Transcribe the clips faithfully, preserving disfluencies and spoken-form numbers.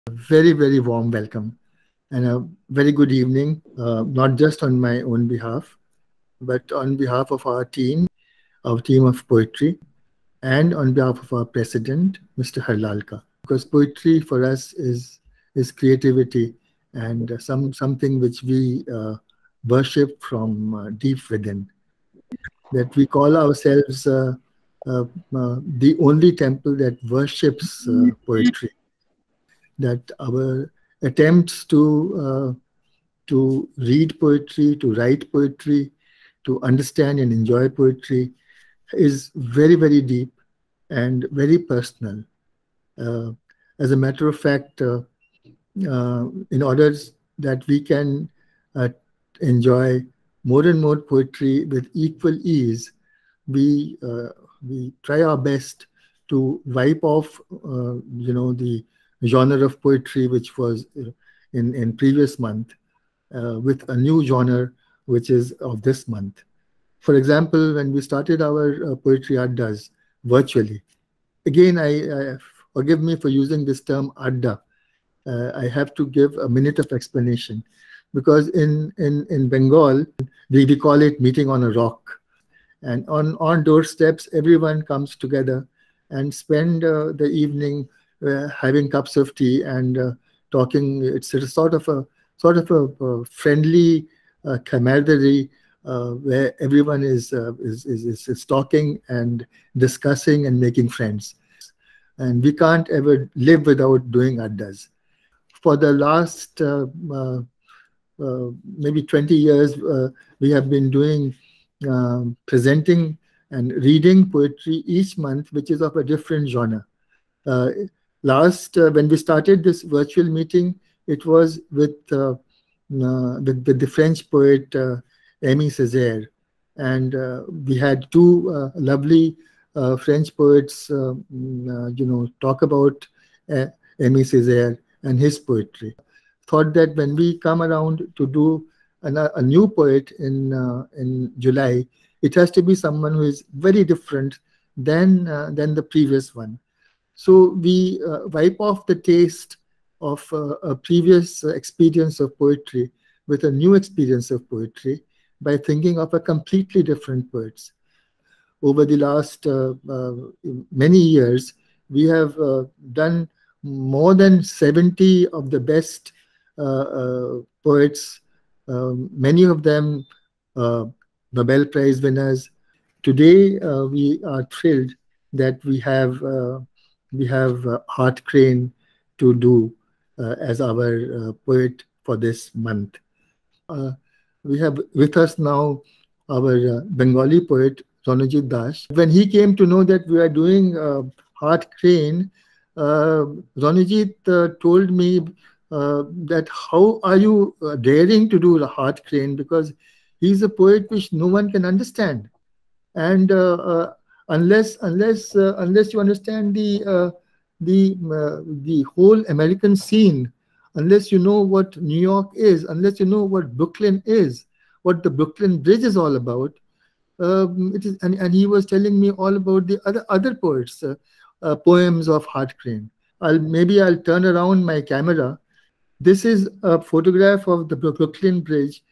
Very, very warm welcome and a very good evening, uh, not just on my own behalf, but on behalf of our team, our team of poetry, and on behalf of our president, Mister Harlalka. Because poetry for us is is creativity and uh, some something which we uh, worship from uh, deep within. That we call ourselves uh, uh, uh, the only temple that worships uh, poetry. That our attempts to uh, to read poetry, to write poetry, to understand and enjoy poetry is very, very deep and very personal. Uh, as a matter of fact, uh, uh, in order that we can uh, enjoy more and more poetry with equal ease, we uh, we try our best to wipe off, uh, you know, the genre of poetry which was in in previous month uh, with a new genre which is of this month. For example, when we started our uh, poetry addas virtually, again, I, I forgive me for using this term adda. Uh, I have to give a minute of explanation because in in in Bengal we, we call it meeting on a rock, and on on doorsteps everyone comes together and spend uh, the evening uh, having cups of tea and uh, talking. It's a sort of a sort of a, a friendly uh, camaraderie uh, where everyone is, uh, is, is is talking and discussing and making friends. And we can't ever live without doing addas. For the last uh, uh, uh, maybe twenty years, uh, we have been doing um, presenting and reading poetry each month, which is of a different genre. Uh, last, uh, when we started this virtual meeting, it was with uh, uh, with, with the French poet uh, Aimé Césaire, and uh, we had two uh, lovely uh, French poets, uh, uh, you know, talk about uh, Aimé Césaire and his poetry. Thought that when we come around to do an, a new poet in uh, in July, it has to be someone who is very different than uh, than the previous one. So we uh, wipe off the taste of uh, a previous experience of poetry with a new experience of poetry by thinking of a completely different poets. Over the last uh, uh, many years, we have uh, done more than seventy of the best uh, uh, poets, um, many of them uh, Nobel Prize winners. Today, uh, we are thrilled that we have uh, we have uh, Hart to do uh, as our uh, poet for this month. Uh, we have with us now our uh, Bengali poet Ranajit Das. When he came to know that we are doing uh, Hart Crane, uh, Ranajit uh, told me uh, that how are you uh, daring to do the Hart Crane, because he's a poet which no one can understand, and uh, uh, unless unless uh, unless you understand the uh, the uh, the whole American scene, unless you know what New York is, unless you know what Brooklyn is, what the Brooklyn Bridge is all about, um, it is. And, and he was telling me all about the other other poets, uh, uh, poems of Hart Crane. I'll maybe I'll turn around my camera. This is a photograph of the Brooklyn Bridge,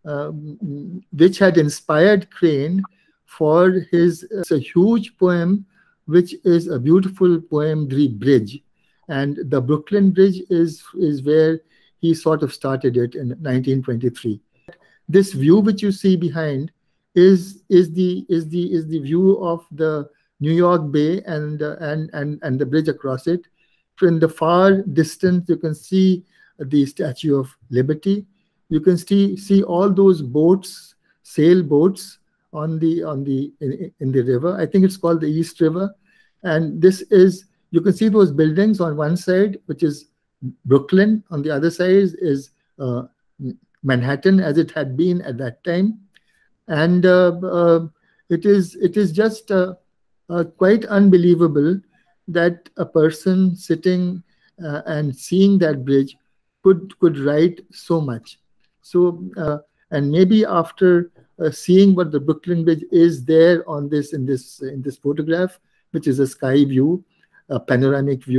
um, which had inspired Crane for his uh, a huge poem, which is a beautiful poem, The Bridge. And the Brooklyn Bridge is, is where he sort of started it in nineteen twenty-three. This view which you see behind is, is, the, is, the, is the view of the New York Bay and, uh, and, and, and the bridge across it. In the far distance, you can see the Statue of Liberty. You can see, see all those boats, sailboats on the on the in, in the river. I think it's called the East River. And this is, you can see those buildings on one side, which is Brooklyn. On the other side is uh, Manhattan, as it had been at that time. And uh, uh, it is it is just uh, uh, quite unbelievable that a person sitting uh, and seeing that bridge could could write so much. So uh, and maybe after uh, seeing what the Brooklyn Bridge is there on this in this in this photograph, which is a sky view, a panoramic view,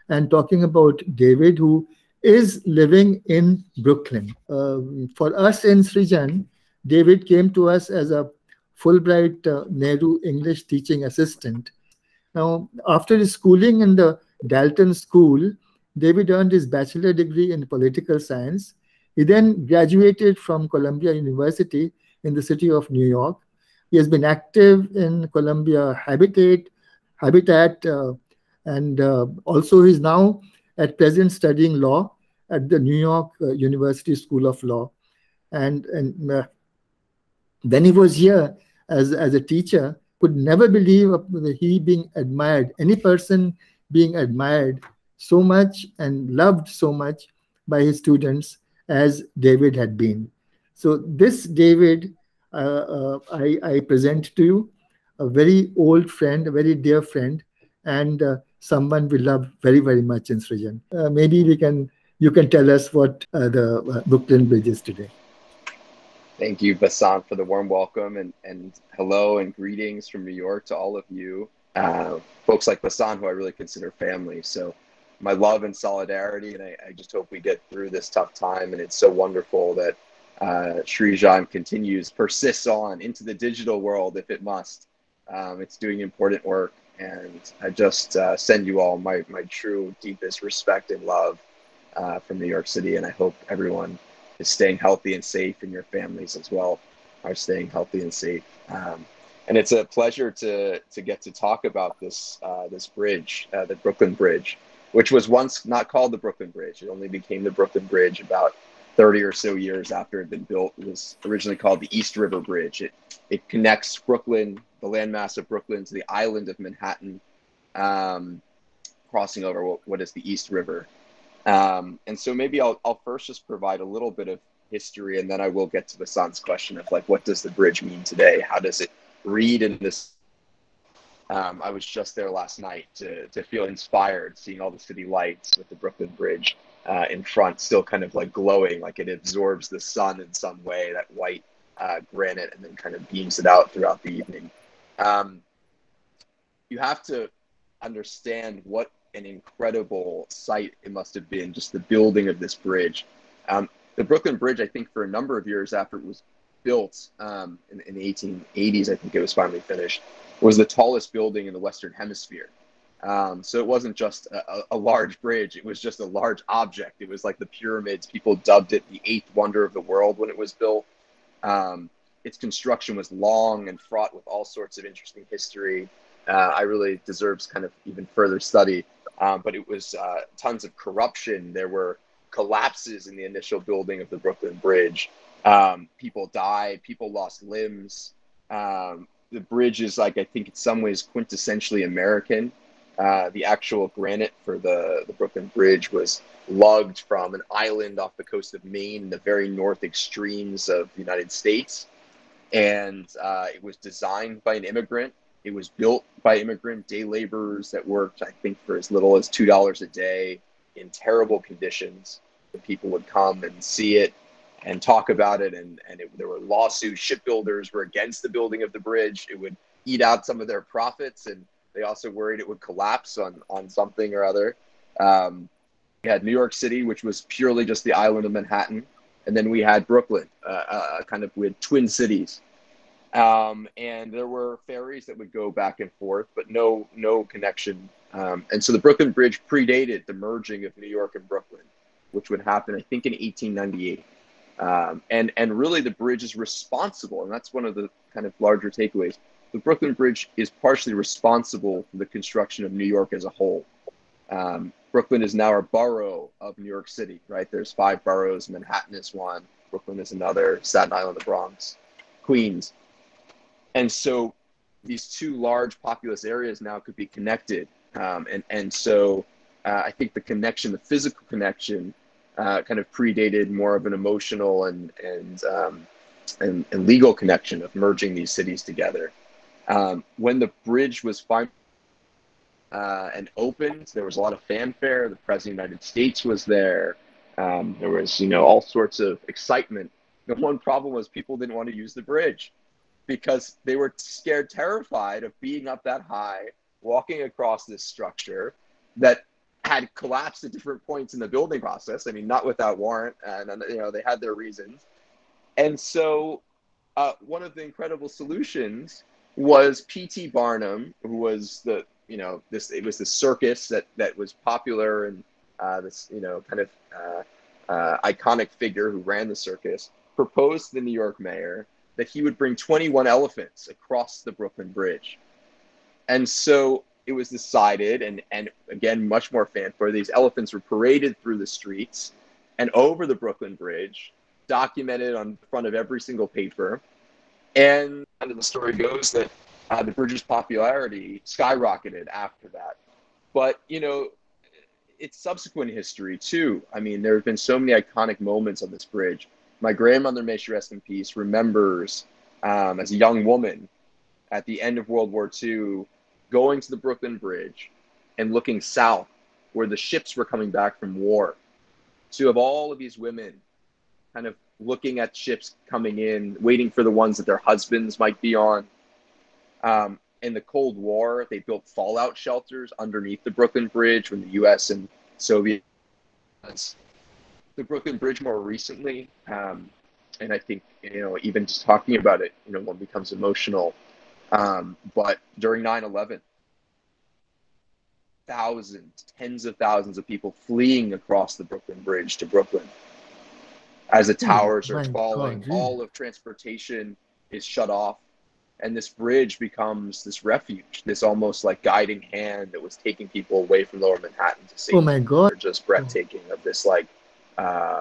and talking about David, who is living in Brooklyn. Um, for us in Srijan, David came to us as a Fulbright uh, Nehru English teaching assistant. Now, after his schooling in the Dalton School, David earned his bachelor degree in political science. He then graduated from Columbia University in the city of New York. He has been active in Columbia Habitat, Habitat, uh, and uh, also he's now at present studying law at the New York uh, University School of Law. And, and uh, when he was here as, as a teacher, could never believe of he being admired, any person being admired so much and loved so much by his students as David had been. So this David, uh, uh, I, I present to you, a very old friend, a very dear friend, and uh, someone we love very, very much in Srijan. Uh, maybe we can, you can tell us what uh, the uh, Brooklyn Bridge is today. Thank you, Basant, for the warm welcome, and, and hello and greetings from New York to all of you. Uh, folks like Basant, who I really consider family. So my love and solidarity, and I, I just hope we get through this tough time. And it's so wonderful that uh, Srijan continues, persists on into the digital world if it must. Um, it's doing important work. And I just uh, send you all my, my true, deepest respect and love uh, from New York City. And I hope everyone is staying healthy and safe, and your families as well are staying healthy and safe. Um, and it's a pleasure to to get to talk about this uh, this bridge, uh, the Brooklyn Bridge, which was once not called the Brooklyn Bridge. It only became the Brooklyn Bridge about thirty or so years after it had been built. It was originally called the East River Bridge. It it connects Brooklyn, the landmass of Brooklyn, to the island of Manhattan, um, crossing over what, what is the East River. Um, and so maybe I'll, I'll first just provide a little bit of history, and then I will get to Basant's question of like, what does the bridge mean today? How does it read in this? Um, I was just there last night to, to feel inspired, seeing all the city lights with the Brooklyn Bridge uh, in front, still kind of like glowing, like it absorbs the sun in some way, that white uh, granite, and then kind of beams it out throughout the evening. Um, you have to understand what an incredible sight it must have been, just the building of this bridge. Um, the Brooklyn Bridge, I think for a number of years after it was built um, in, in the eighteen eighties, I think it was finally finished, was the tallest building in the Western Hemisphere. Um, so it wasn't just a, a large bridge, it was just a large object. It was like the pyramids. People dubbed it the eighth wonder of the world when it was built. Um, its construction was long and fraught with all sorts of interesting history. Uh, I really deserves kind of even further study. Um, but it was uh, tons of corruption. There were collapses in the initial building of the Brooklyn Bridge. Um, people died. People lost limbs. Um, the bridge is like, I think in some ways quintessentially American. Uh, the actual granite for the, the Brooklyn Bridge was lugged from an island off the coast of Maine in the very north extremes of the United States. And uh, it was designed by an immigrant. It was built by immigrant day laborers that worked, I think, for as little as two dollars a day in terrible conditions. The people would come and see it and talk about it. And, and it, there were lawsuits. Shipbuilders were against the building of the bridge. It would eat out some of their profits. And they also worried it would collapse on, on something or other. Um, we had New York City, which was purely just the island of Manhattan. And then we had Brooklyn, uh, uh, kind of with twin cities. Um, and there were ferries that would go back and forth, but no no connection. Um, and so the Brooklyn Bridge predated the merging of New York and Brooklyn, which would happen, I think, in eighteen ninety-eight. Um, and, and really the bridge is responsible, and that's one of the kind of larger takeaways. The Brooklyn Bridge is partially responsible for the construction of New York as a whole. Um, Brooklyn is now a borough of New York City, right? There's five boroughs. Manhattan is one. Brooklyn is another. Staten Island, the Bronx, Queens. And so these two large populous areas now could be connected. Um, and, and so uh, I think the connection, the physical connection, uh, kind of predated more of an emotional and, and, um, and, and legal connection of merging these cities together. Um, when the bridge was finally uh, and opened, there was a lot of fanfare. The President of the United States was there. Um, there was, you know, all sorts of excitement. The one problem was people didn't want to use the bridge, because they were scared, terrified of being up that high, walking across this structure that had collapsed at different points in the building process. I mean, not without warrant, and, you know, they had their reasons. And so uh, one of the incredible solutions was P T Barnum, who was the, you know, this, it was the circus that, that was popular, and uh, this, you know, kind of uh, uh, iconic figure who ran the circus, proposed to the New York mayor that he would bring twenty-one elephants across the Brooklyn Bridge. And so it was decided, and, and again, much more fanfare, these elephants were paraded through the streets and over the Brooklyn Bridge, documented on the front of every single paper. And the story goes that uh, the bridge's popularity skyrocketed after that. But, you know, it's subsequent history too. I mean, there have been so many iconic moments on this bridge. My grandmother, may she rest in peace, remembers um, as a young woman at the end of World War Two, going to the Brooklyn Bridge and looking south where the ships were coming back from war. So you have all of these women kind of looking at ships coming in, waiting for the ones that their husbands might be on. Um, in the Cold War, they built fallout shelters underneath the Brooklyn Bridge when the U S and Soviet. The Brooklyn Bridge more recently, um, and I think, you know, even just talking about it, you know, one becomes emotional. Um, but during nine eleven, thousands, tens of thousands of people fleeing across the Brooklyn Bridge to Brooklyn. As the towers Oh, are my falling, God, really? all of transportation is shut off. And this bridge becomes this refuge, this almost like guiding hand that was taking people away from lower Manhattan to safety. Oh my God. They're just breathtaking of this like, uh,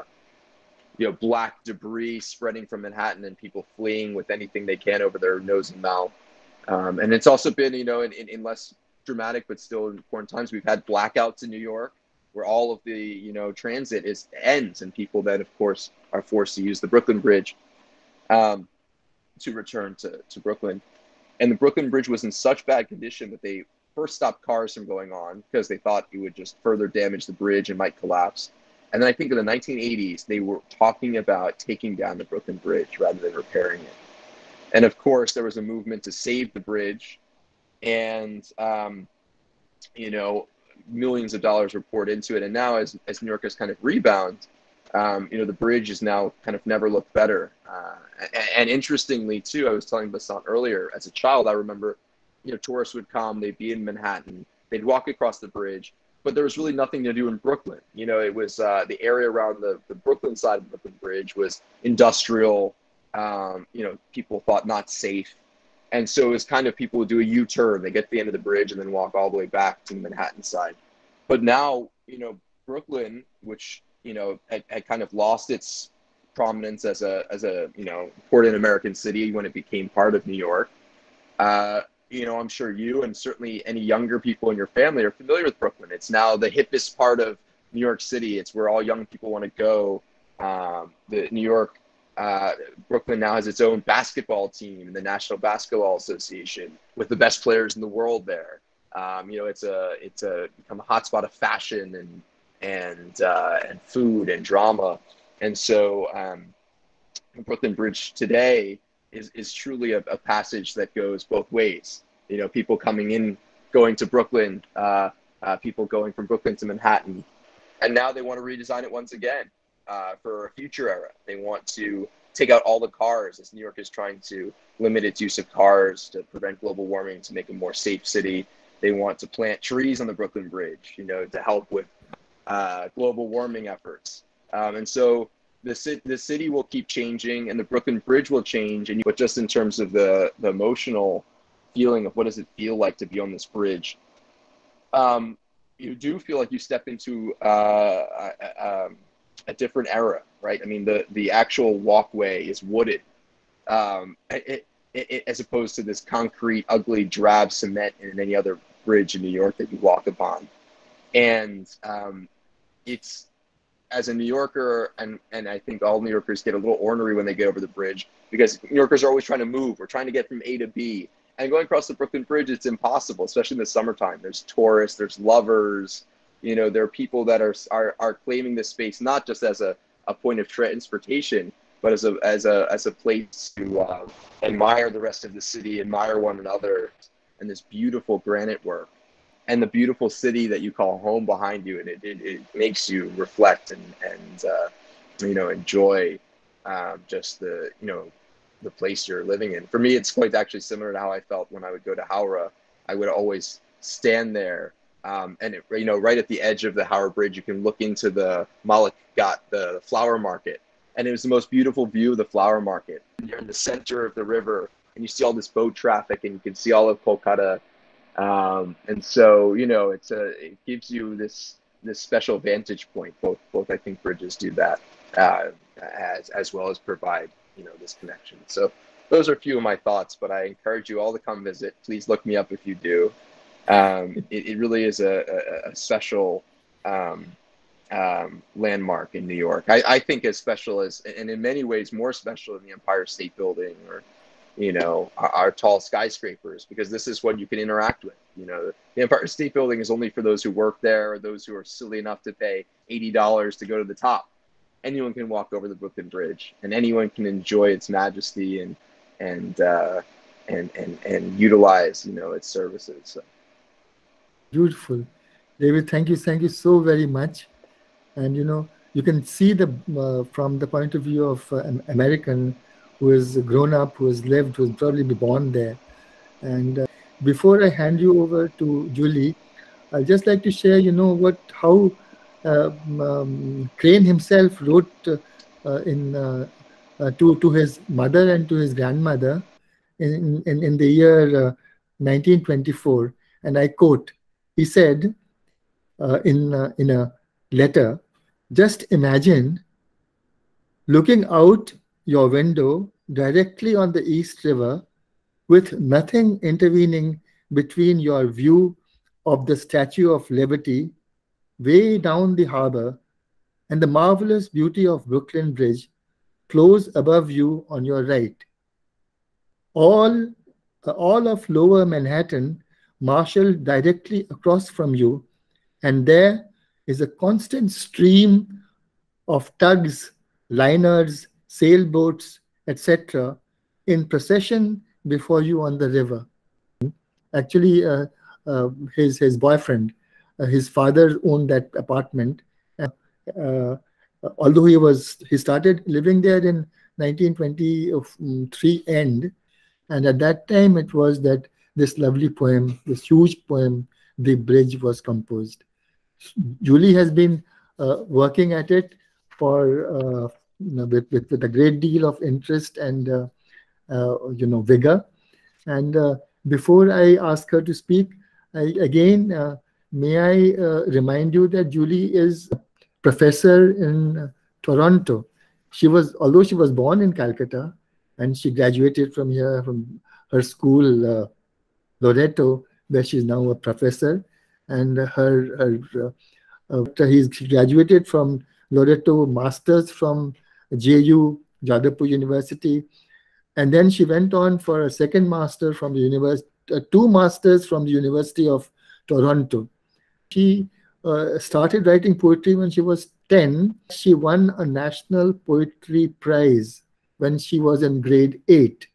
you know, black debris spreading from Manhattan and people fleeing with anything they can over their nose and mouth. Um, and it's also been, you know, in, in, in less dramatic but still important times, we've had blackouts in New York where all of the, you know, transit is ends, and people then, of course, are forced to use the Brooklyn Bridge um, to return to, to Brooklyn. And the Brooklyn Bridge was in such bad condition that they first stopped cars from going on because they thought it would just further damage the bridge and might collapse. And then I think in the nineteen eighties, they were talking about taking down the Brooklyn Bridge rather than repairing it. And of course, there was a movement to save the bridge, and, um, you know, millions of dollars were poured into it. And now as, as New Yorkers kind of rebound, um, you know, the bridge is now kind of never looked better. Uh, and, and interestingly, too, I was telling Basant earlier, as a child, I remember, you know, tourists would come, they'd be in Manhattan, they'd walk across the bridge, but there was really nothing to do in Brooklyn. You know, it was uh, the area around the, the Brooklyn side of the Brooklyn Bridge was industrial, um, you know, people thought not safe. And so it was kind of people would do a U-turn. They get to the end of the bridge and then walk all the way back to the Manhattan side. But now, you know, Brooklyn, which, you know, had, had kind of lost its prominence as a, as a, you know, important American city when it became part of New York. Uh, you know, I'm sure you and certainly any younger people in your family are familiar with Brooklyn. It's now the hippest part of New York City. It's where all young people want to go. Um, the New York Uh, Brooklyn now has its own basketball team in the National Basketball Association with the best players in the world there. Um, you know, it's a it's a become a hotspot of fashion and and uh, and food and drama. And so um, the Brooklyn Bridge today is is truly a, a passage that goes both ways. You know, people coming in, going to Brooklyn, uh, uh, people going from Brooklyn to Manhattan, and now they want to redesign it once again. Uh, for a future era. They want to take out all the cars, as New York is trying to limit its use of cars to prevent global warming, to make a more safe city. They want to plant trees on the Brooklyn Bridge, you know, to help with uh, global warming efforts. Um, and so the, the city will keep changing, and the Brooklyn Bridge will change. And but just in terms of the, the emotional feeling of what does it feel like to be on this bridge, um, you do feel like you step into uh, um, a different era, right? I mean, the, the actual walkway is wooded, um, it, it, it, as opposed to this concrete, ugly, drab cement in any other bridge in New York that you walk upon. And um, it's, as a New Yorker, and, and I think all New Yorkers get a little ornery when they get over the bridge, because New Yorkers are always trying to move. We're trying to get from A to B. And going across the Brooklyn Bridge, it's impossible, especially in the summertime. There's tourists, there's lovers. You know, there are people that are are, are claiming this space not just as a, a point of transportation, but as a as a as a place to uh, admire the rest of the city, admire one another, and this beautiful granite work. and the beautiful city that you call home behind you, and it, it, it makes you reflect and, and uh, you know, enjoy um, just the, you know, the place you're living in. For me, it's quite actually similar to how I felt when I would go to Howrah. I would always stand there, um, and it, you know, right at the edge of the Howrah Bridge, you can look into the Malakgat, the flower market, and it was the most beautiful view of the flower market. You're in the center of the river, and you see all this boat traffic, and you can see all of Kolkata. Um, and so, you know, it's a, it gives you this, this special vantage point. Both, both I think bridges do that, uh, as, as well as provide, you know, this connection. So those are a few of my thoughts, but I encourage you all to come visit. Please look me up if you do. Um, it, it really is a, a, a special, um, um, landmark in New York. I, I think as special as, and in many ways more special than the Empire State Building or, you know, our, our tall skyscrapers, because this is what you can interact with. You know, the Empire State Building is only for those who work there or those who are silly enough to pay eighty dollars to go to the top. Anyone can walk over the Brooklyn Bridge, and anyone can enjoy its majesty and and uh, and and and utilize, you know, its services. So. Beautiful, David. Thank you, thank you so very much. And you know, you can see the uh, from the point of view of uh, an American who has grown up, who has lived, who has probably been born there. And uh, before I hand you over to Julie, I'd just like to share, you know, what how uh, um, Crane himself wrote uh, uh, in uh, uh, to to his mother and to his grandmother in in, in the year uh, nineteen twenty-four, and I quote. He said uh, in uh, in a letter, "Just imagine looking out your window directly on the East River with nothing intervening between your view of the Statue of Liberty way down the harbor and the marvelous beauty of Brooklyn Bridge close above you on your right. All, uh, all of lower Manhattan marshaled directly across from you, and there is a constant stream of tugs, liners, sailboats, et cetera in procession before you on the river." Actually, uh, uh, his his boyfriend, uh, his father owned that apartment. Uh, uh, although he was he started living there in nineteen twenty-three end, and at that time it was that this lovely poem, this huge poem, "The Bridge," was composed. Julie has been uh, working at it for uh, you know, with, with with a great deal of interest and uh, uh, you know vigor. And uh, before I ask her to speak, I, again, uh, may I uh, remind you that Julie is a professor in uh, Toronto. She was, although she was born in Calcutta, and she graduated from here, from her school, uh, Loreto, where she's now a professor. And her, her uh, uh, he's, she graduated from Loreto, masters from J U, Jadavpur University. And then she went on for a second master from the university, uh, two masters from the University of Toronto. She uh, started writing poetry when she was ten. She won a National Poetry Prize when she was in grade eight.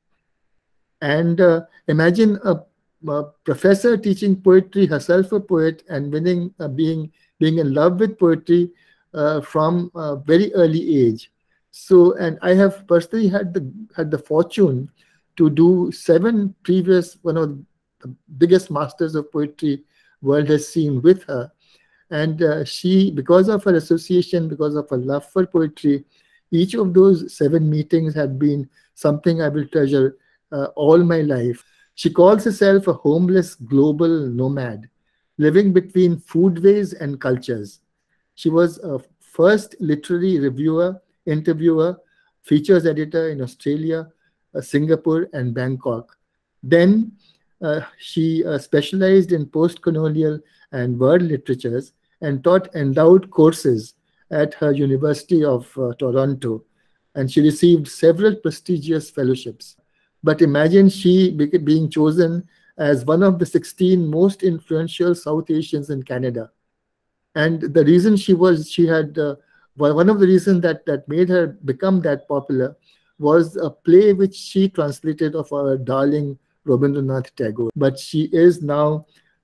And uh, imagine a, a professor teaching poetry, herself a poet, and winning, uh, being being in love with poetry uh, from a very early age. So, and I have personally had the had the fortune to do seven previous, one of the biggest masters of poetry world has seen with her. And uh, she, because of her association, because of her love for poetry, each of those seven meetings had been something I will treasure uh, all my life. She calls herself a homeless global nomad, living between foodways and cultures. She was a first literary reviewer, interviewer, features editor in Australia, uh, Singapore, and Bangkok. Then uh, she uh, specialized in post-colonial and world literatures and taught endowed courses at her University of uh, Toronto. And she received several prestigious fellowships. But imagine she be being chosen as one of the sixteen most influential South Asians in Canada. And the reason she was, she had, uh, well, one of the reasons that, that made her become that popular was a play which she translated of our darling Rabindranath Tagore. But she is now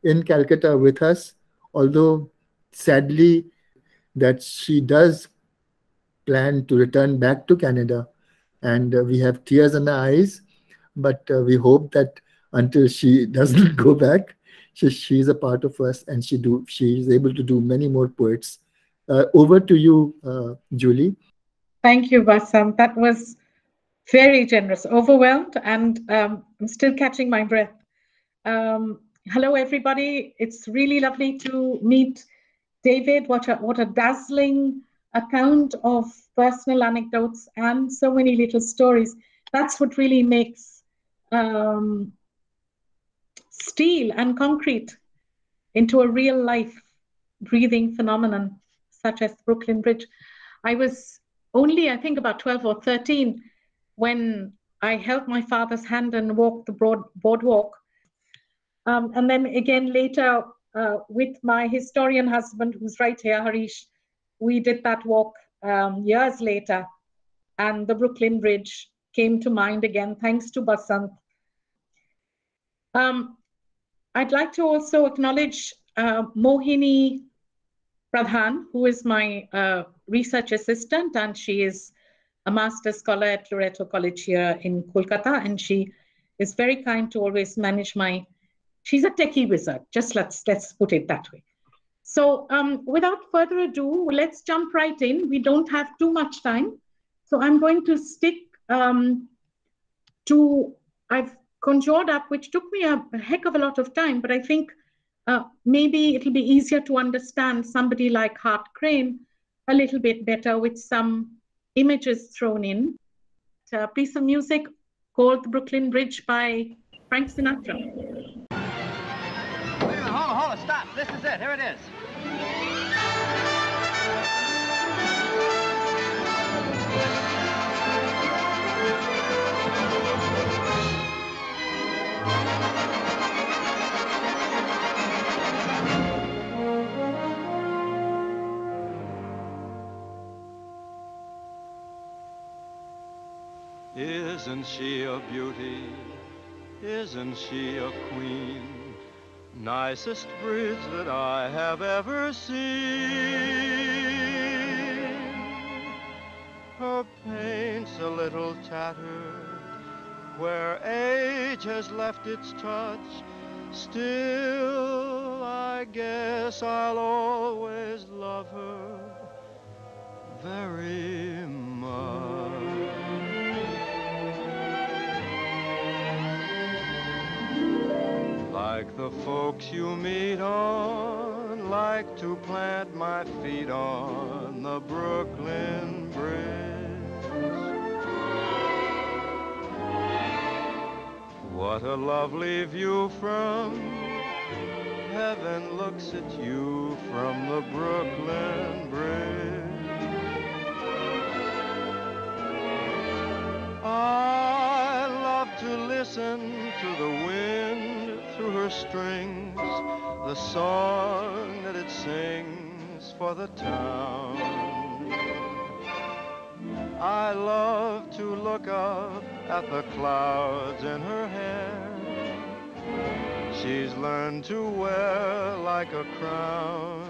in Calcutta with us, although sadly that she does plan to return back to Canada, and uh, we have tears in our eyes, but uh, we hope that until she doesn't go back, she, she's a part of us, and she do she is able to do many more poets. Uh, over to you, uh, Julie. Thank you, Basant. That was very generous. Overwhelmed, and um, I'm still catching my breath. Um, hello, everybody. It's really lovely to meet David. What a what a dazzling account of personal anecdotes and so many little stories. That's what really makes um, steel and concrete into a real life breathing phenomenon such as Brooklyn Bridge. I was only, I think, about twelve or thirteen when I held my father's hand and walked the broad boardwalk. Um, and then again later uh, with my historian husband, who's right here, Harish, we did that walk um, years later. And the Brooklyn Bridge came to mind again, thanks to Basant. Um, I'd like to also acknowledge uh, Mohini Pradhan, who is my uh, research assistant, and she is a master scholar at Loreto College here in Kolkata, and she is very kind to always manage my, she's a techie wizard, just let's, let's put it that way. So um, without further ado, let's jump right in. We don't have too much time. So I'm going to stick um, to, I've conjured up, which took me a, a heck of a lot of time, but I think uh, maybe it'll be easier to understand somebody like Hart Crane a little bit better with some images thrown in. A piece of music called The Brooklyn Bridge by Frank Sinatra. Wait a minute, hold on, hold on, stop. This is it, here it is. Isn't she a beauty? Isn't she a queen? Nicest bridge that I have ever seen. Her paint's a little tattered where age has left its touch. Still, I guess I'll always love her very much. Like the folks you meet on, like to plant my feet on the Brooklyn Bridge. What a lovely view from heaven looks at you from the Brooklyn Bridge. I love to listen to the wind through her strings, the song that it sings for the town. I love to look up at the clouds in her hair. She's learned to wear like a crown.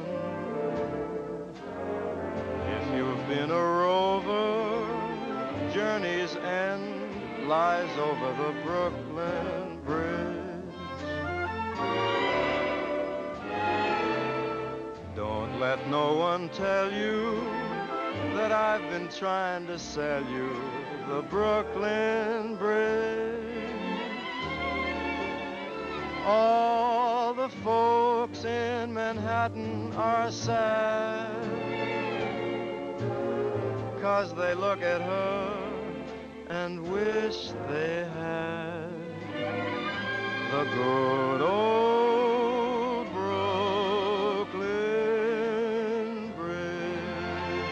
If you've been a rover, journey's end lies over the Brooklyn Bridge. Don't let no one tell you that I've been trying to sell you the Brooklyn Bridge. All the folks in Manhattan are sad, 'cause they look at her and wish they had the good old Brooklyn Bridge.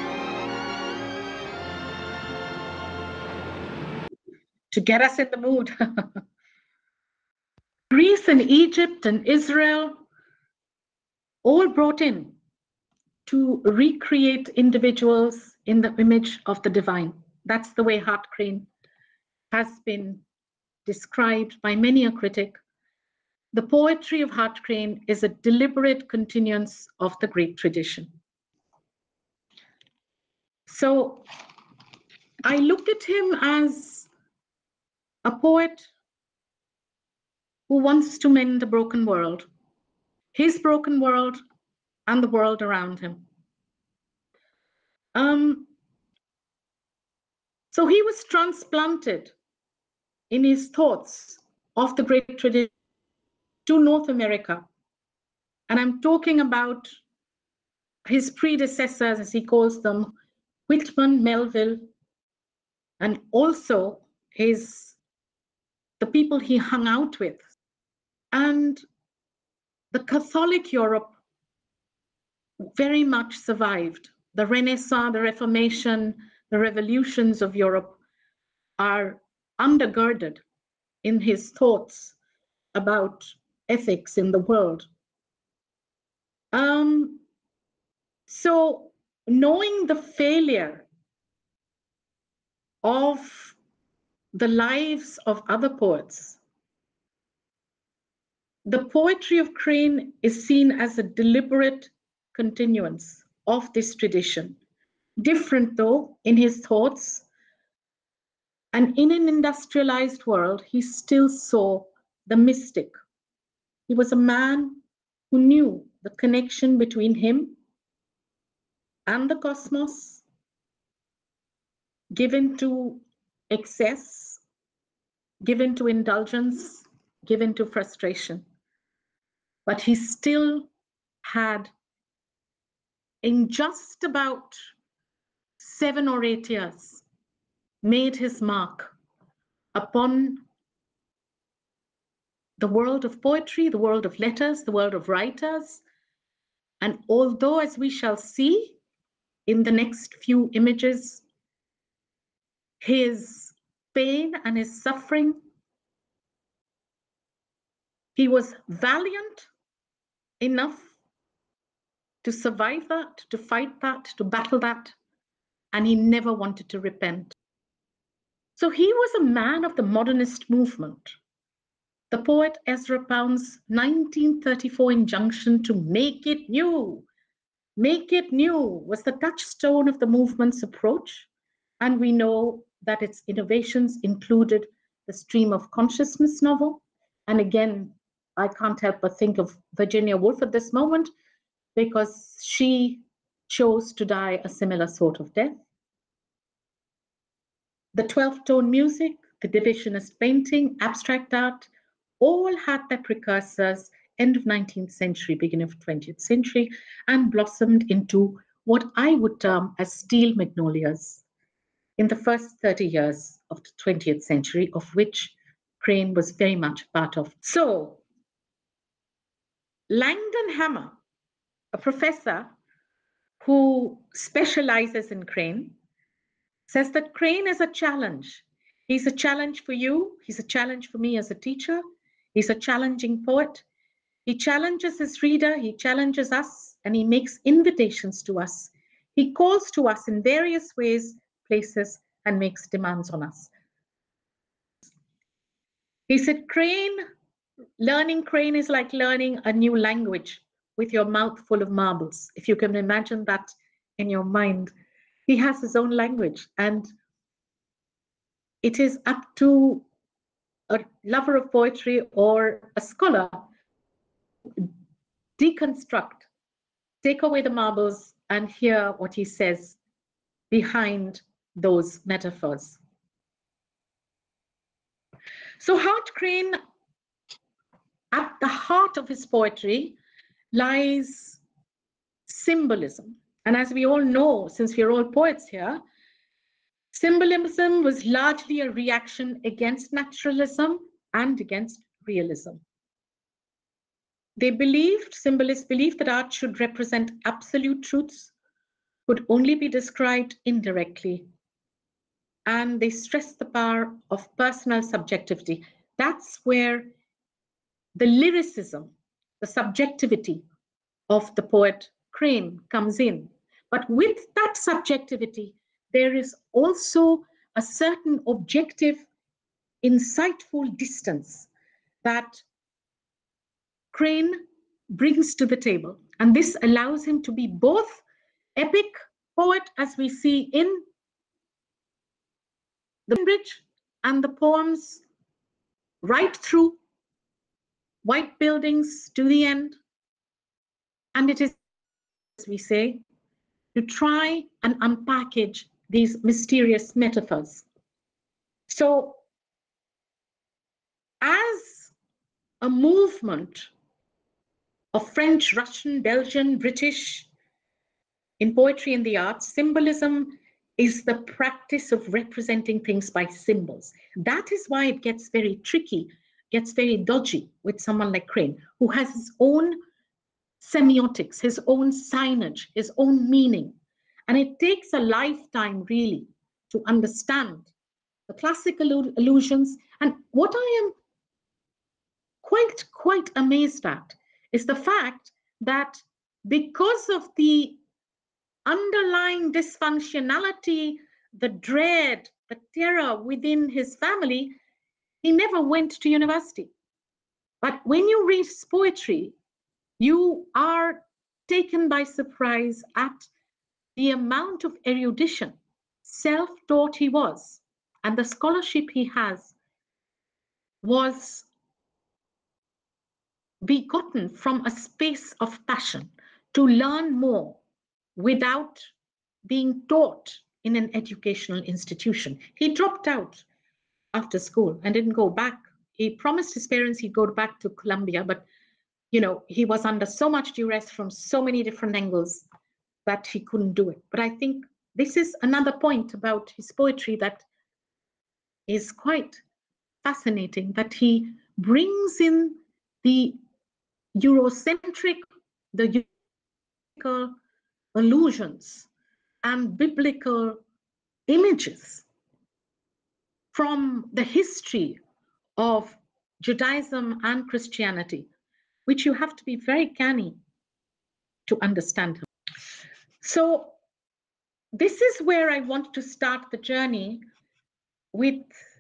To get us in the mood. Greece and Egypt and Israel all brought in to recreate individuals in the image of the divine. That's the way Hart Crane has been described by many a critic. the poetry of Hart Crane is a deliberate continuance of the great tradition. So I look at him as a poet who wants to mend the broken world, his broken world and the world around him. Um, so he was transplanted in his thoughts of the great tradition to North America. And I'm talking about his predecessors, as he calls them, Whitman, Melville, and also his, the people he hung out with. And the Catholic Europe very much survived. The Renaissance, the Reformation, the revolutions of Europe are undergirded in his thoughts about ethics in the world. Um, so knowing the failure of the lives of other poets, the poetry of Crane is seen as a deliberate continuance of this tradition. Different though in his thoughts, and in an industrialized world, he still saw the mystic. He was a man who knew the connection between him and the cosmos, given to excess, given to indulgence, given to frustration. But he still had, in just about seven or eight years, made his mark upon the world of poetry, the world of letters, the world of writers. And although, as we shall see in the next few images, his pain and his suffering, he was valiant enough to survive that, to fight that, to battle that, and he never wanted to repent. So he was a man of the modernist movement. The poet Ezra Pound's nineteen thirty-four injunction to make it new, make it new, was the touchstone of the movement's approach. And we know that its innovations included the Stream of Consciousness novel. And again, I can't help but think of Virginia Woolf at this moment, because she chose to die a similar sort of death. The twelve-tone music, the divisionist painting, abstract art, all had their precursors end of nineteenth century, beginning of twentieth century, and blossomed into what I would term as steel magnolias in the first thirty years of the twentieth century, of which Crane was very much part of. So, Langdon Hammer, a professor who specializes in Crane, says that Crane is a challenge. He's a challenge for you. He's a challenge for me as a teacher. He's a challenging poet. He challenges his reader. He challenges us, and he makes invitations to us. He calls to us in various ways, places, and makes demands on us. He said, Crane, learning Crane is like learning a new language with your mouth full of marbles. If you can imagine that in your mind, he has his own language, and it is up to a lover of poetry or a scholar to deconstruct, take away the marbles, and hear what he says behind those metaphors. So Hart Crane, at the heart of his poetry lies symbolism. And as we all know, since we're all poets here, symbolism was largely a reaction against naturalism and against realism. They believed, symbolists believed, that art should represent absolute truths, could only be described indirectly. And they stressed the power of personal subjectivity. That's where the lyricism, the subjectivity of the poet Crane comes in. But with that subjectivity, there is also a certain objective, insightful distance that Crane brings to the table. And this allows him to be both epic poet, as we see in the Bridge, and the poems right through white buildings to the end. And it is, as we say, to try and unpackage these mysterious metaphors. So as a movement of French, Russian, Belgian, British in poetry and the arts, symbolism is the practice of representing things by symbols. That is why it gets very tricky, gets very dodgy with someone like Crane, who has his own semiotics, his own signage, his own meaning. And it takes a lifetime really to understand the classical allusions. And what I am quite, quite amazed at is the fact that because of the underlying dysfunctionality, the dread, the terror within his family, he never went to university. But when you read his poetry, you are taken by surprise at the amount of erudition, self-taught he was, and the scholarship he has was begotten from a space of passion to learn more without being taught in an educational institution. He dropped out after school and didn't go back. He promised his parents he'd go back to Columbia, but you know, he was under so much duress from so many different angles that he couldn't do it. But I think this is another point about his poetry that is quite fascinating, that he brings in the Eurocentric, the biblical allusions and biblical images from the history of Judaism and Christianity, which you have to be very canny to understand him. So this is where I want to start the journey with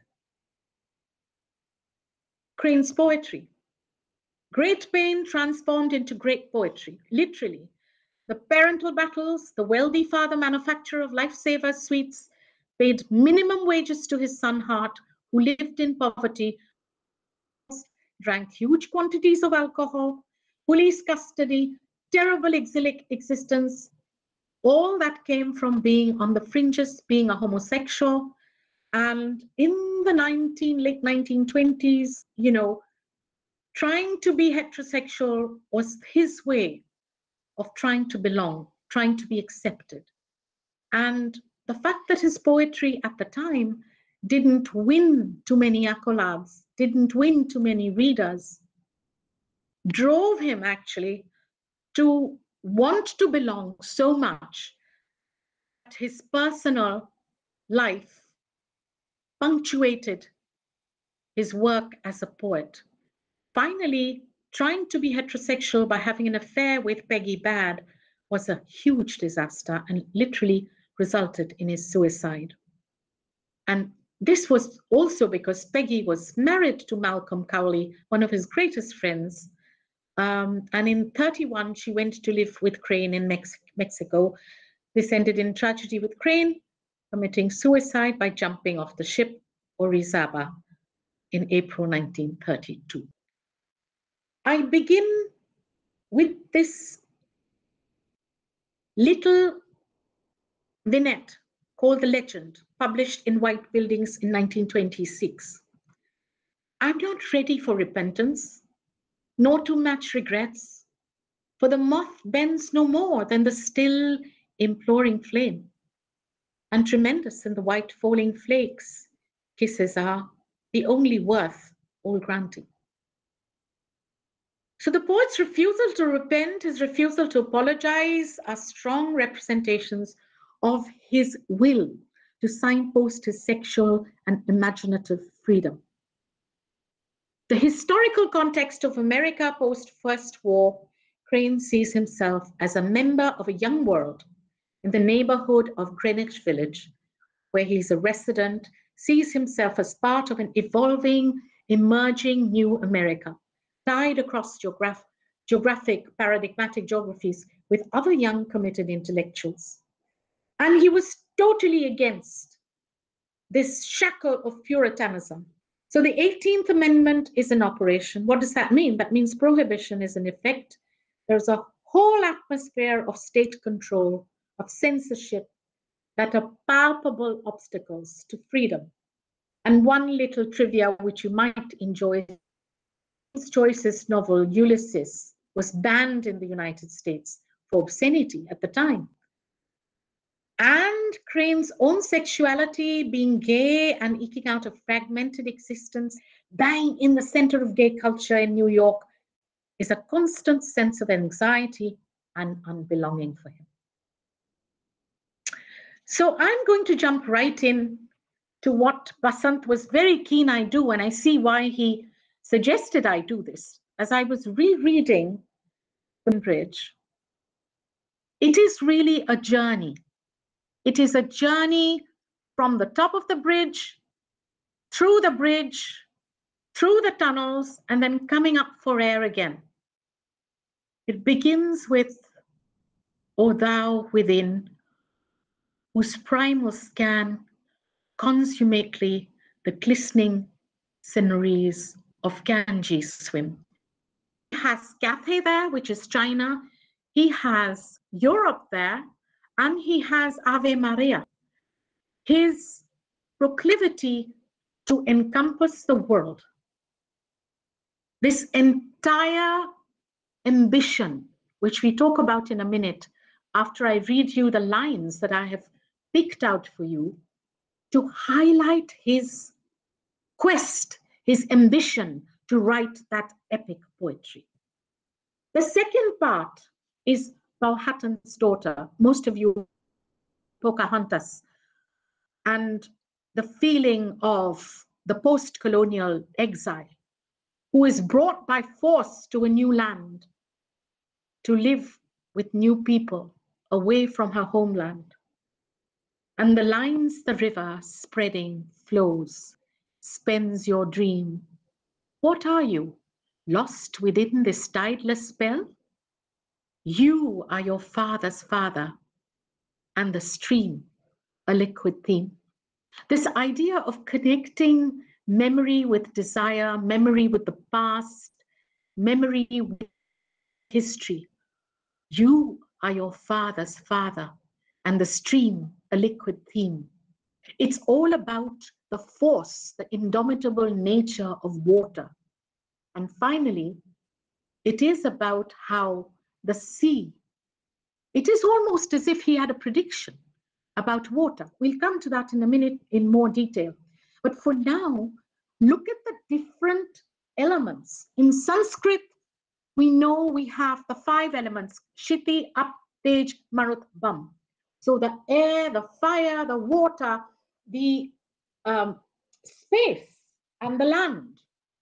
Crane's poetry. Great pain transformed into great poetry, literally. The parental battles, the wealthy father manufacturer of lifesaver sweets paid minimum wages to his son Hart, who lived in poverty, drank huge quantities of alcohol, police custody, terrible exilic existence, all that came from being on the fringes, being a homosexual. And in the nineteen, late nineteen twenties, you know, trying to be heterosexual was his way of trying to belong, trying to be accepted. And the fact that his poetry at the time didn't win too many accolades, didn't win too many readers, drove him actually to want to belong so much that his personal life punctuated his work as a poet. Finally, trying to be heterosexual by having an affair with Peggy Bad was a huge disaster and literally resulted in his suicide. And this was also because Peggy was married to Malcolm Cowley, one of his greatest friends. Um, and in thirty-one, she went to live with Crane in Mex Mexico. This ended in tragedy with Crane committing suicide by jumping off the ship Orizaba in April nineteen thirty-two. I begin with this little vignette called The Legend, published in White Buildings in nineteen twenty-six. I'm not ready for repentance, nor to match regrets, for the moth bends no more than the still imploring flame. And tremendous in the white falling flakes, kisses are the only worth all granting. So the poet's refusal to repent, his refusal to apologize, are strong representations of his will to signpost his sexual and imaginative freedom. The historical context of America post-First War, Crane sees himself as a member of a young world in the neighborhood of Greenwich Village, where he's a resident, sees himself as part of an evolving, emerging new America, tied across geograph geographic, paradigmatic geographies with other young committed intellectuals. And he was totally against this shackle of Puritanism. So the eighteenth Amendment is in operation. What does that mean? That means prohibition is in effect. There's a whole atmosphere of state control, of censorship, that are palpable obstacles to freedom. And one little trivia which you might enjoy, his choicest novel, Ulysses, was banned in the United States for obscenity at the time. And Crane's own sexuality, being gay and eking out a fragmented existence, dying in the center of gay culture in New York, is a constant sense of anxiety and unbelonging for him. So I'm going to jump right in to what Basant was very keen I do, and I see why he suggested I do this. As I was rereading The Bridge, it is really a journey. It is a journey from the top of the bridge, through the bridge, through the tunnels, and then coming up for air again. It begins with, O thou within, whose primal scan consummately the glistening sceneries of Ganges swim. He has Cathay there, which is China. He has Europe there, and he has Ave Maria. His proclivity to encompass the world. This entire ambition, which we talk about in a minute, after I read you the lines that I have picked out for you, to highlight his quest, his ambition to write that epic poetry. The second part is Powhatan's daughter, most of you, Pocahontas, and the feeling of the post-colonial exile, who is brought by force to a new land to live with new people away from her homeland. And the lines, the river spreading flows, spends your dream. What are you, lost within this tideless spell? You are your father's father, and the stream, a liquid theme. This idea of connecting memory with desire, memory with the past, memory with history. You are your father's father, and the stream, a liquid theme. It's all about the force, the indomitable nature of water. And finally, it is about how the sea, it is almost as if he had a prediction about water. We'll come to that in a minute in more detail. But for now, look at the different elements. In Sanskrit, we know we have the five elements, Shiti, Ap, Tej, Marut, Bam. So the air, the fire, the water, the um, space, and the land.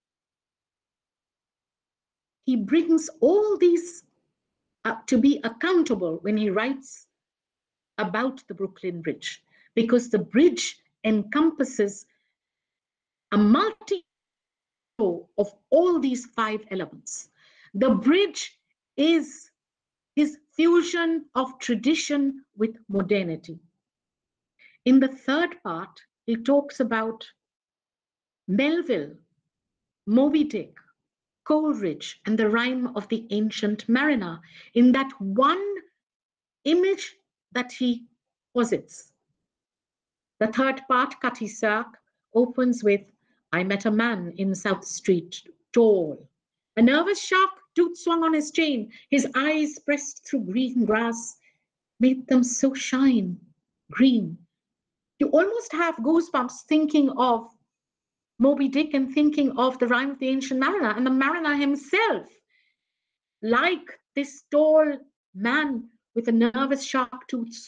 He brings all these up to be accountable when he writes about the Brooklyn Bridge, because the bridge encompasses a multi of all these five elements. The bridge is his fusion of tradition with modernity. In the third part, he talks about Melville, Moby Dick, Coleridge, and the rhyme of the ancient mariner in that one image that he posits. The third part, Katisak, opens with, I met a man in South Street, tall. A nervous shark tooth swung on his chain. His eyes pressed through green grass, made them so shine, green. You almost have goosebumps thinking of Moby Dick and thinking of the rhyme of the ancient mariner, and the mariner himself, like this tall man with a nervous shark tooth swung.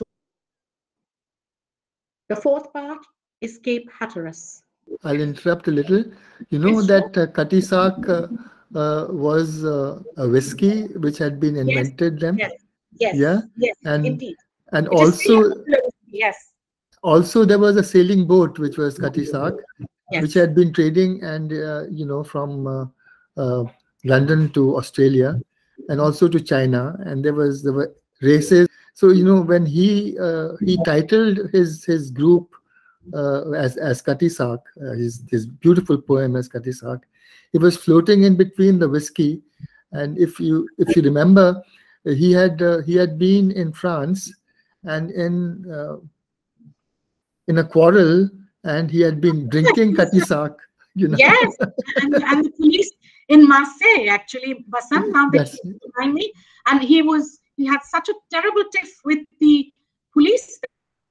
The fourth part is Cape Hatteras. I'll interrupt a little. You know Yes, that uh, Katisak uh, uh, was uh, a whiskey which had been invented yes, then. Yes, yes, Yeah, yes, and indeed. and It is also still, yes, also there was a sailing boat which was Katisak, yes. which had been trading and uh, you know from uh, uh, London to Australia, and also to China. And there was there were races. So you know, when he uh, he titled his his group uh, as as Katisak, uh, his his beautiful poem as Katisak, he was floating in between the whiskey. And if you if you remember, he had uh, he had been in France, and in uh, in a quarrel, and he had been drinking Katisak. You know? Yes, and, and the police in Marseille, actually, Basant, now they remind me, and he was he had such a terrible tiff with the police.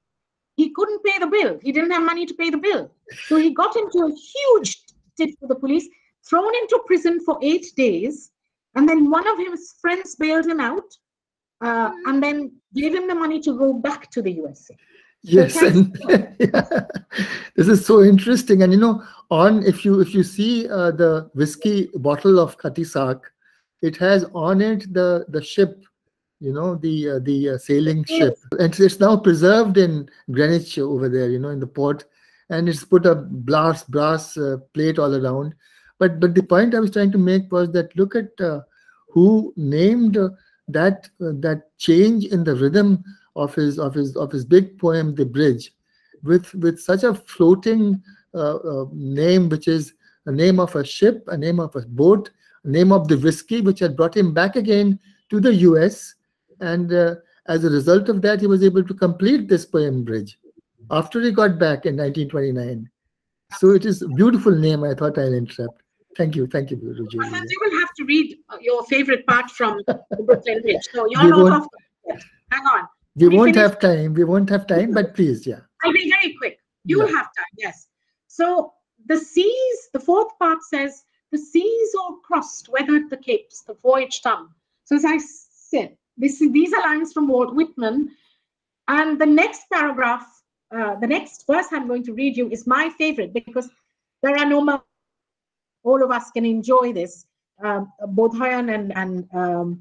He couldn't pay the bill. He didn't have money to pay the bill, so he got into a huge tiff with the police, thrown into prison for eight days, and then one of his friends bailed him out, uh, and then gave him the money to go back to the U S A. Yes, so and yeah, this is so interesting. And you know, on if you if you see uh, the whiskey bottle of Katisak, it has on it the the ship, you know, the uh, the uh, sailing ship, and it's now preserved in Greenwich over there, you know, in the port, and it's put a brass brass uh, plate all around. But but the point I was trying to make was that look at uh, who named uh, that uh, that change in the rhythm of his of his of his big poem, The Bridge, with with such a floating uh, uh, name, which is a name of a ship, a name of a boat, a name of the whiskey, which had brought him back again to the U S. And uh, as a result of that, he was able to complete this poem, Bridge, after he got back in nineteen twenty-nine. So it is a beautiful name. I thought I'll interrupt. Thank you, thank you, Ruju. You will have to read your favorite part from the Brooklyn Bridge. So you're we not off yet. Hang on. We, we won't finish? have time. We won't have time, but please, yeah. I'll be very quick. You yeah. will have time, yes. So the seas, the fourth part says, the seas all crossed, weathered the capes, the voyage done. So as I said, this, these are lines from Walt Whitman. And the next paragraph, uh, the next verse I'm going to read you is my favorite, because there are no more. All of us can enjoy this. Um, Boudhayan and, and um,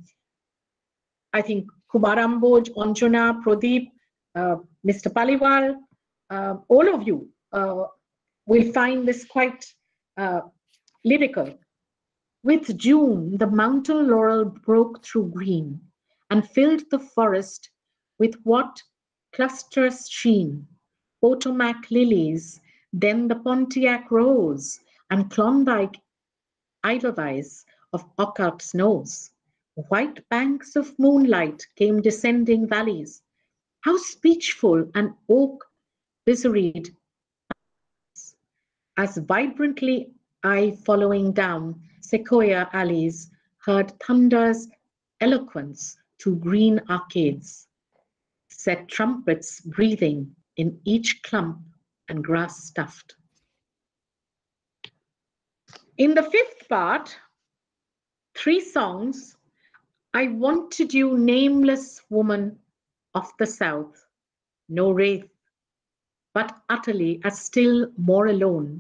I think Kumar Ambuj, Anjana, Pradeep, uh, Mister Paliwal, uh, all of you uh, will find this quite uh, lyrical. With June, the mountain laurel broke through green and filled the forest with what clusters sheen. Potomac lilies, then the Pontiac rose, and Klondike edelweiss of occult snows. White banks of moonlight came descending valleys. How speechful an oak viseried, as vibrantly I following down sequoia alleys heard thunder's eloquence to green arcades, set trumpets breathing in each clump and grass stuffed. In the fifth part, three songs, I wanted you, nameless woman of the South, no wraith, but utterly as still more alone.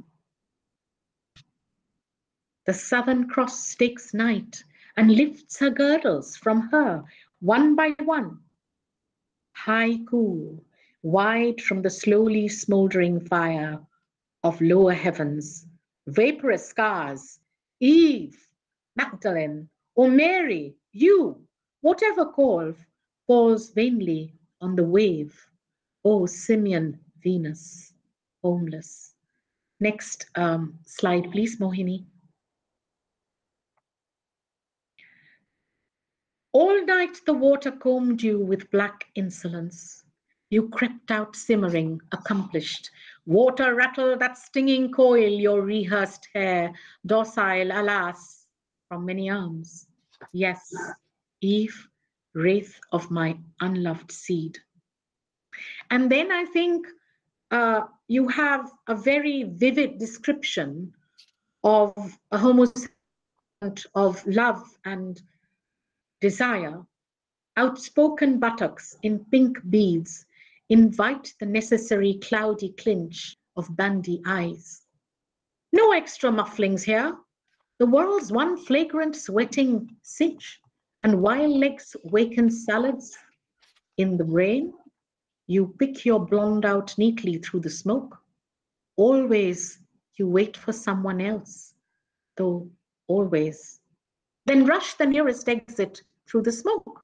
The Southern Cross stakes night and lifts her girdles from her one by one. High cool, wide from the slowly smoldering fire of lower heavens, vaporous scars, Eve, Magdalene, or Mary, you, whatever call, falls vainly on the wave. O Simeon, Venus, homeless. Next um, slide, please, Mohini. All night the water combed you with black insolence. You crept out simmering, accomplished. Water rattled that stinging coil, your rehearsed hair, docile, alas, from many arms. Yes, Eve, wraith of my unloved seed. And then I think uh, you have a very vivid description of a homosexual, of love and desire. Outspoken buttocks in pink beads invite the necessary cloudy clinch of bandy eyes. No extra mufflings here. The world's one flagrant sweating cinch, and while legs waken salads in the rain, you pick your blonde out neatly through the smoke. Always you wait for someone else, though always then rush the nearest exit through the smoke.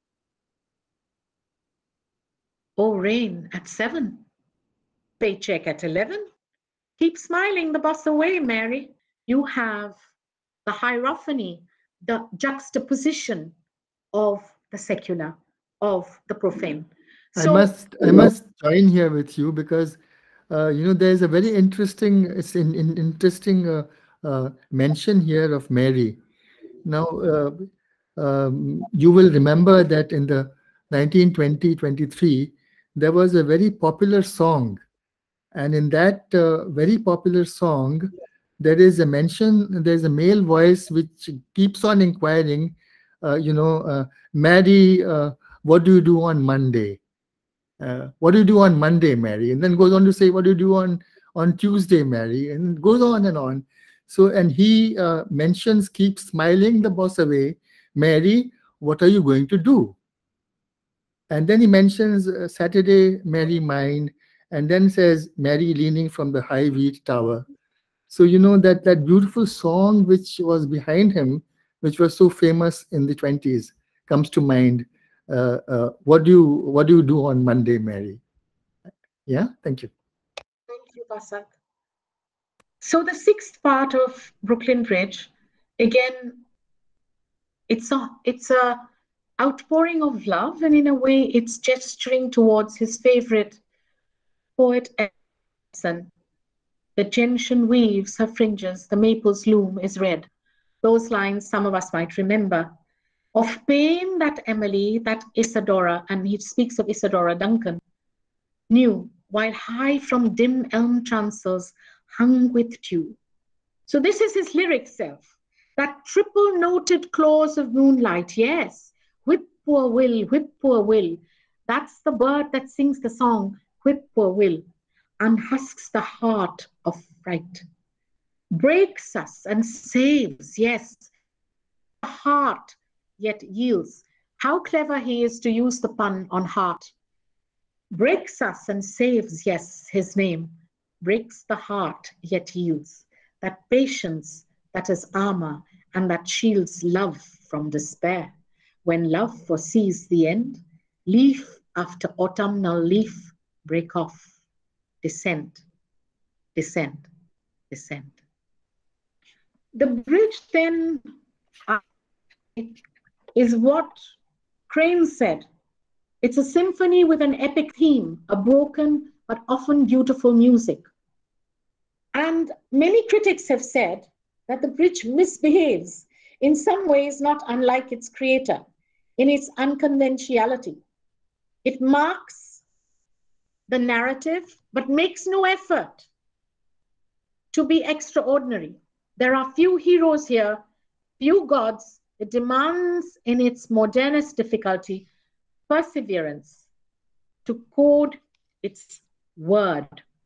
Oh, rain at seven, paycheck at eleven. Keep smiling the boss away, Mary. You have the hierophany, the juxtaposition of the secular, of the profane. I So, must I must join here with you because uh, you know there's a very interesting it's in, in, interesting uh, uh, mention here of Mary. Now uh, um, you will remember that in the nineteen twenty twenty-three there was a very popular song, and in that uh, very popular song there is a mention, there's a male voice which keeps on inquiring, uh, you know, uh, Mary, uh, what do you do on Monday? Uh, what do you do on Monday, Mary? And then goes on to say, what do you do on, on Tuesday, Mary? And goes on and on. So, and he uh, mentions, keep smiling the boss away, Mary, what are you going to do? And then he mentions uh, Saturday, Mary mine, and then says, Mary leaning from the high wheat tower. So, you know, that, that beautiful song which was behind him, which was so famous in the twenties, comes to mind. Uh, uh, what do you what do you do on Monday, Mary? Yeah, thank you. Thank you, Basant. So the sixth part of Brooklyn Bridge, again, it's a it's a outpouring of love, and in a way, it's gesturing towards his favorite poet, Emerson. The gentian weaves her fringes, the maple's loom is red. Those lines some of us might remember. Of pain that Emily, that Isadora, and he speaks of Isadora Duncan, knew, while high from dim elm chancels hung with dew. So this is his lyric self, that triple-noted clause of moonlight, yes, whip poor will, whip poor will. That's the bird that sings the song, whip poor will, unhusks the heart of fright, breaks us and saves, yes, the heart, yet yields. How clever he is to use the pun on heart. Breaks us and saves, yes, his name. Breaks the heart, yet yields. That patience that is armor and that shields love from despair. When love foresees the end, leaf after autumnal leaf break off. Descend, descend, descend. The bridge then uh, is what Crane said. It's a symphony with an epic theme, a broken but often beautiful music. And many critics have said that the bridge misbehaves in some ways not unlike its creator, in its unconventionality. It marks the narrative, but makes no effort to be extraordinary. There are few heroes here, few gods. It demands in its modernist difficulty perseverance to code its word.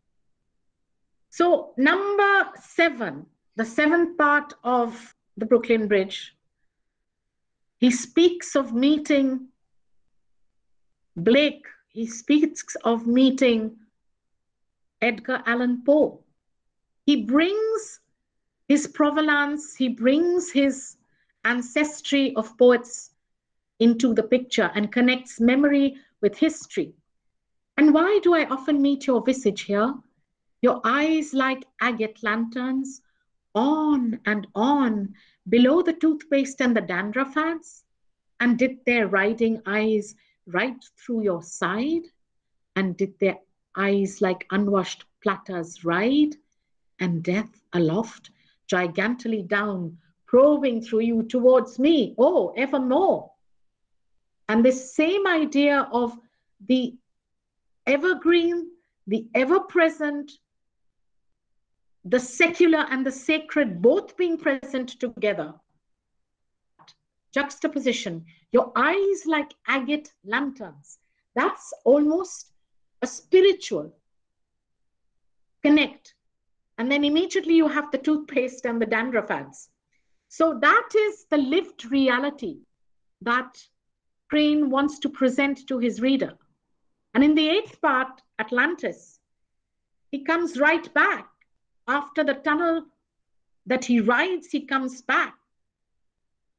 So number seven, the seventh part of the Brooklyn Bridge, he speaks of meeting Blake. He speaks of meeting Edgar Allan Poe. He brings his provenance, he brings his ancestry of poets into the picture and connects memory with history. And why do I often meet your visage here? Your eyes like agate lanterns, on and on, below the toothpaste and the dandruff ads, and did their riding eyes right through your side? And did their eyes like unwashed platters ride? And death aloft, gigantally down, probing through you towards me, oh, evermore. And this same idea of the evergreen, the ever-present, the secular and the sacred both being present together. Juxtaposition, your eyes like agate lanterns. That's almost a spiritual connect. And then immediately you have the toothpaste and the dandruff ads. So that is the lived reality that Crane wants to present to his reader. And in the eighth part, Atlantis, he comes right back. After the tunnel that he rides, he comes back.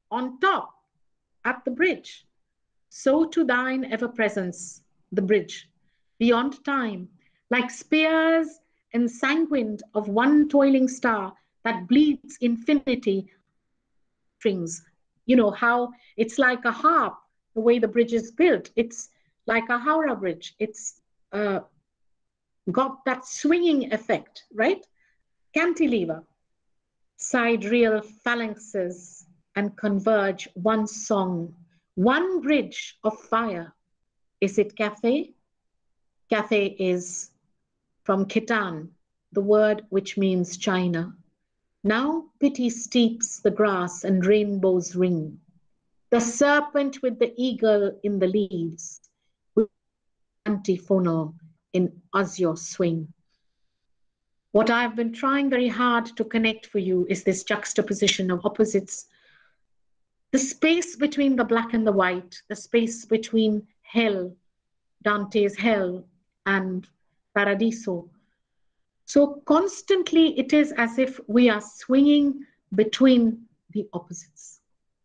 on top at the bridge. So to thine ever-presence, the bridge, beyond time, like spears ensanguined of one toiling star that bleeds infinity strings. You know how it's like a harp, the way the bridge is built. It's like a Howrah bridge. It's uh, got that swinging effect, right? Cantilever, sidereal phalanxes, and converge one song, one bridge of fire. Is it Cathay? Cathay is from Khitan, the word which means China. Now pity steeps the grass and rainbows ring. The serpent with the eagle in the leaves, with antiphonal in azure swing. What I've been trying very hard to connect for you is this juxtaposition of opposites. The space between the black and the white, the space between hell, Dante's hell, and Paradiso. So constantly it is as if we are swinging between the opposites.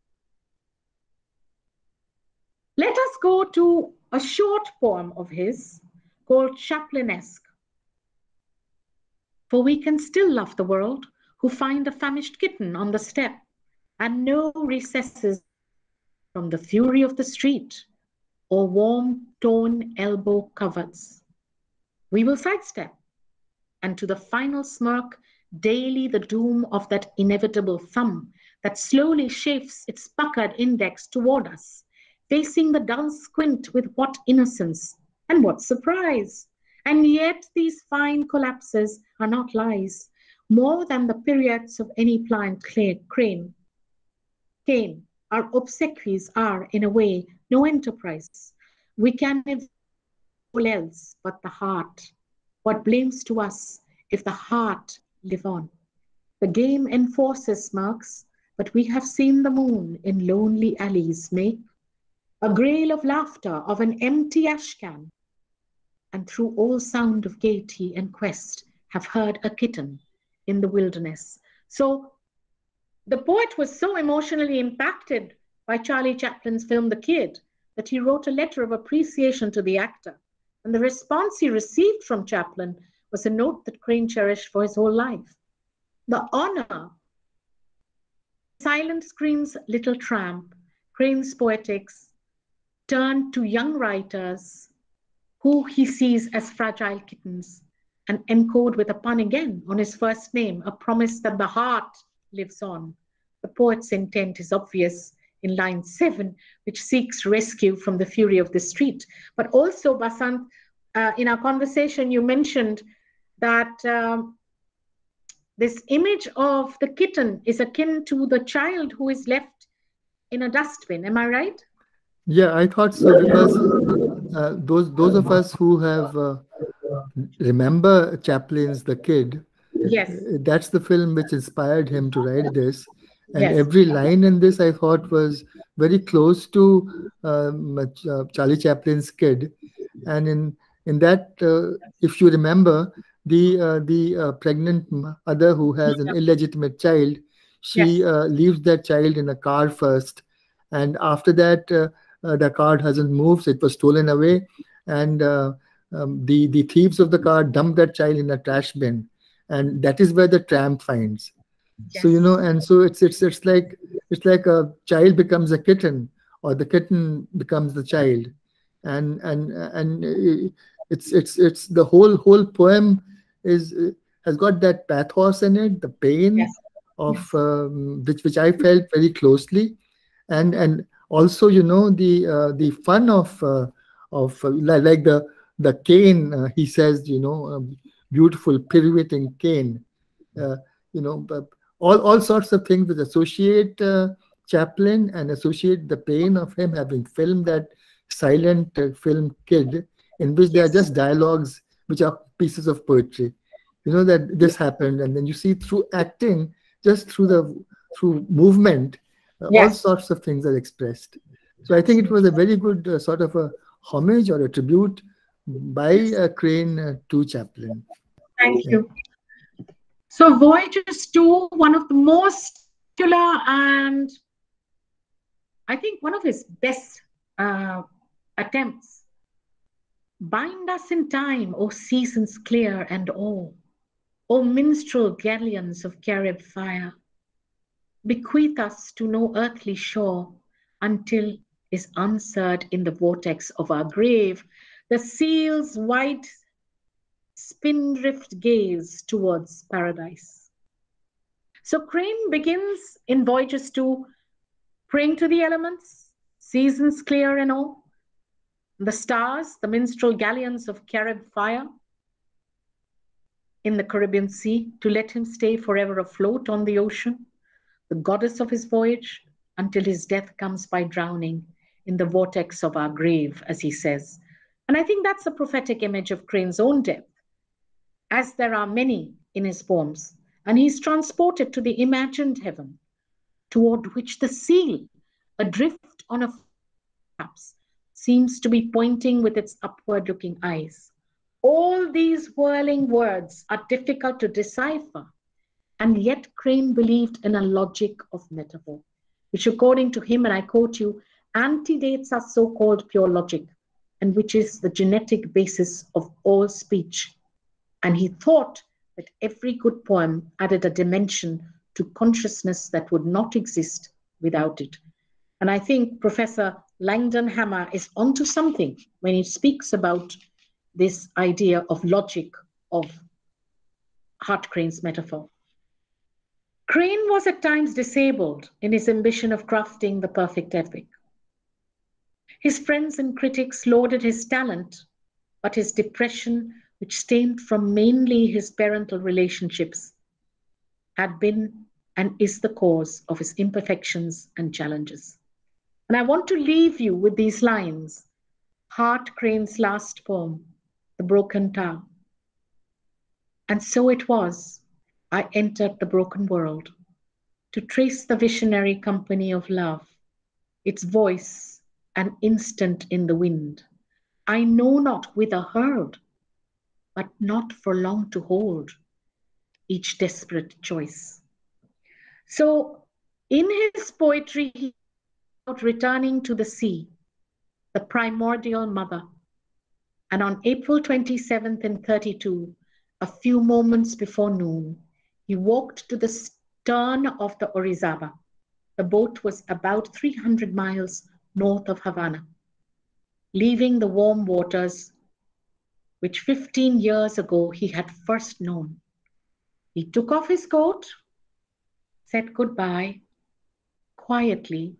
Let us go to a short poem of his called Chaplinesque. For we can still love the world who find a famished kitten on the step and no recesses from the fury of the street or warm torn elbow coverts. We will sidestep, and to the final smirk, daily the doom of that inevitable thumb that slowly shapes its puckered index toward us, facing the dull squint with what innocence and what surprise. And yet these fine collapses are not lies, more than the periods of any pliant crane. Cane, our obsequies are, in a way, no enterprise. We can have all else but the heart. What blames to us if the heart live on? The game enforces smirks, but we have seen the moon in lonely alleys make a grail of laughter of an empty ashcan, and through all sound of gaiety and quest have heard a kitten in the wilderness. So the poet was so emotionally impacted by Charlie Chaplin's film The Kid that he wrote a letter of appreciation to the actor. And the response he received from Chaplin was a note that Crane cherished for his whole life. The honor, silent screen's little tramp, Crane's poetics, turned to young writers who he sees as fragile kittens and encode with a pun again on his first name, a promise that the heart lives on. The poet's intent is obvious in line seven, which seeks rescue from the fury of the street. But also, Basant, uh, in our conversation, you mentioned that um, this image of the kitten is akin to the child who is left in a dustbin. Am I right? Yeah, I thought so, because uh, those those of us who have uh, remember Chaplin's The Kid, yes, that's the film which inspired him to write this. And yes, every line in this, I thought, was very close to um, uh, Charlie Chaplin's Kid. And in in that, uh, if you remember, the uh, the uh, pregnant mother who has an illegitimate child, she yes, uh, leaves that child in a car first, and after that, uh, uh, the car hasn't moved; so it was stolen away, and uh, um, the the thieves of the car dump that child in a trash bin, and that is where the tramp finds. yes. So you know, and so it's it's it's like it's like a child becomes a kitten, or the kitten becomes the child, and and and it's it's it's the whole whole poem is has got that pathos in it, the pain Yes. of um, which which I felt very closely, and and also you know the uh, the fun of uh, of uh, like, like the the cane. Uh, he says, you know, um, beautiful pirouetting cane. Uh, you know, but all all sorts of things that associate uh, Chaplin and associate the pain of him having filmed that silent uh, film Kid, in which there are just dialogues which are pieces of poetry. You know that this happened, and then you see through acting, just through the through movement, uh, all Yes. sorts of things are expressed. So I think it was a very good uh, sort of a homage or a tribute by uh, Crane uh, to Chaplin. Thank Yeah. you. So Voyages two, one of the most popular and I think one of his best uh, attempts. Bind us in time, O seasons clear and all, O minstrel galleons of Carib fire. Bequeath us to no earthly shore until is answered in the vortex of our grave, the seal's wide spindrift gaze towards paradise. So Crane begins in Voyages two, praying to the elements, seasons clear and all, the stars, the minstrel galleons of Carib fire in the Caribbean Sea, to let him stay forever afloat on the ocean, the goddess of his voyage, until his death comes by drowning in the vortex of our grave, as he says. And I think that's a prophetic image of Crane's own death, as there are many in his poems. And he's transported to the imagined heaven, toward which the seal, adrift on a perhaps, seems to be pointing with its upward-looking eyes. All these whirling words are difficult to decipher, and yet Crane believed in a logic of metaphor, which according to him, and I quote you, antedates our so-called pure logic, and which is the genetic basis of all speech. And he thought that every good poem added a dimension to consciousness that would not exist without it. And I think Professor Langdon Hammer is onto something when he speaks about this idea of logic of Hart Crane's metaphor. Crane was at times disabled in his ambition of crafting the perfect epic. His friends and critics lauded his talent, but his depression, which stemmed from mainly his parental relationships, had been and is the cause of his imperfections and challenges. And I want to leave you with these lines, Hart Crane's last poem, The Broken Tower. And so it was, I entered the broken world to trace the visionary company of love, its voice an instant in the wind. I know not whither hurled, but not for long to hold each desperate choice. So in his poetry, he about returning to the sea, the primordial mother. And on April twenty-seventh in thirty-two, a few moments before noon, he walked to the stern of the Orizaba. The boat was about three hundred miles north of Havana, leaving the warm waters which fifteen years ago he had first known. He took off his coat, said goodbye quietly,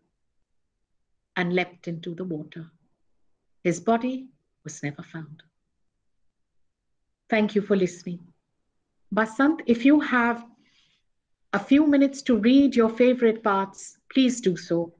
and leapt into the water. His body was never found. Thank you for listening. Basant, if you have a few minutes to read your favorite parts, please do so.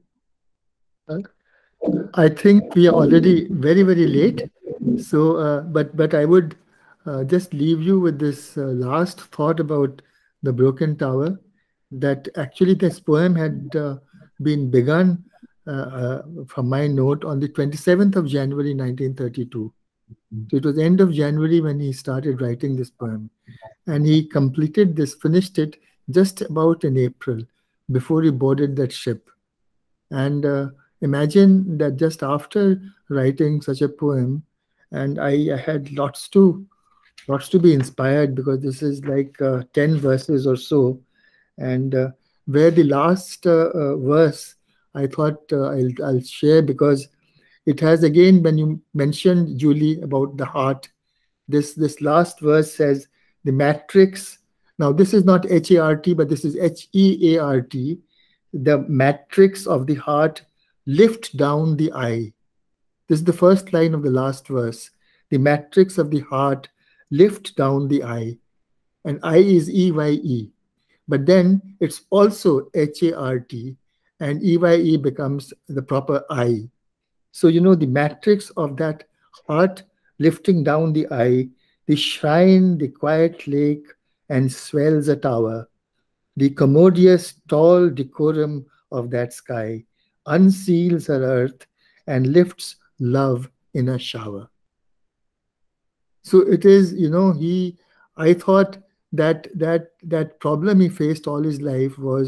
I think we are already very, very late. So, uh, but but I would uh, just leave you with this uh, last thought about the broken tower, that actually this poem had uh, been begun uh, uh, from my note on the twenty-seventh of January nineteen thirty-two. So it was the end of January when he started writing this poem, and he completed this, finished it just about in April before he boarded that ship. And uh, imagine that just after writing such a poem, and I, I had lots to lots to be inspired, because this is like uh, ten verses or so, and uh, where the last uh, uh, verse I thought uh, I'll, I'll share, because it has, again, when you mentioned, Julie, about the heart, this this last verse says the matrix. Now this is not H A R T, but this is H E A R T. The matrix of the heart lift down the eye. This is the first line of the last verse. The matrix of the heart lift down the eye. And I is E Y E. But then it's also H A R T, and E Y E becomes the proper I. So, you know, the matrix of that heart lifting down the eye, the shrine, the quiet lake, and swells a tower, the commodious tall decorum of that sky unseals her earth and lifts love in a shower. So it is, you know, he, I thought that that that problem he faced all his life was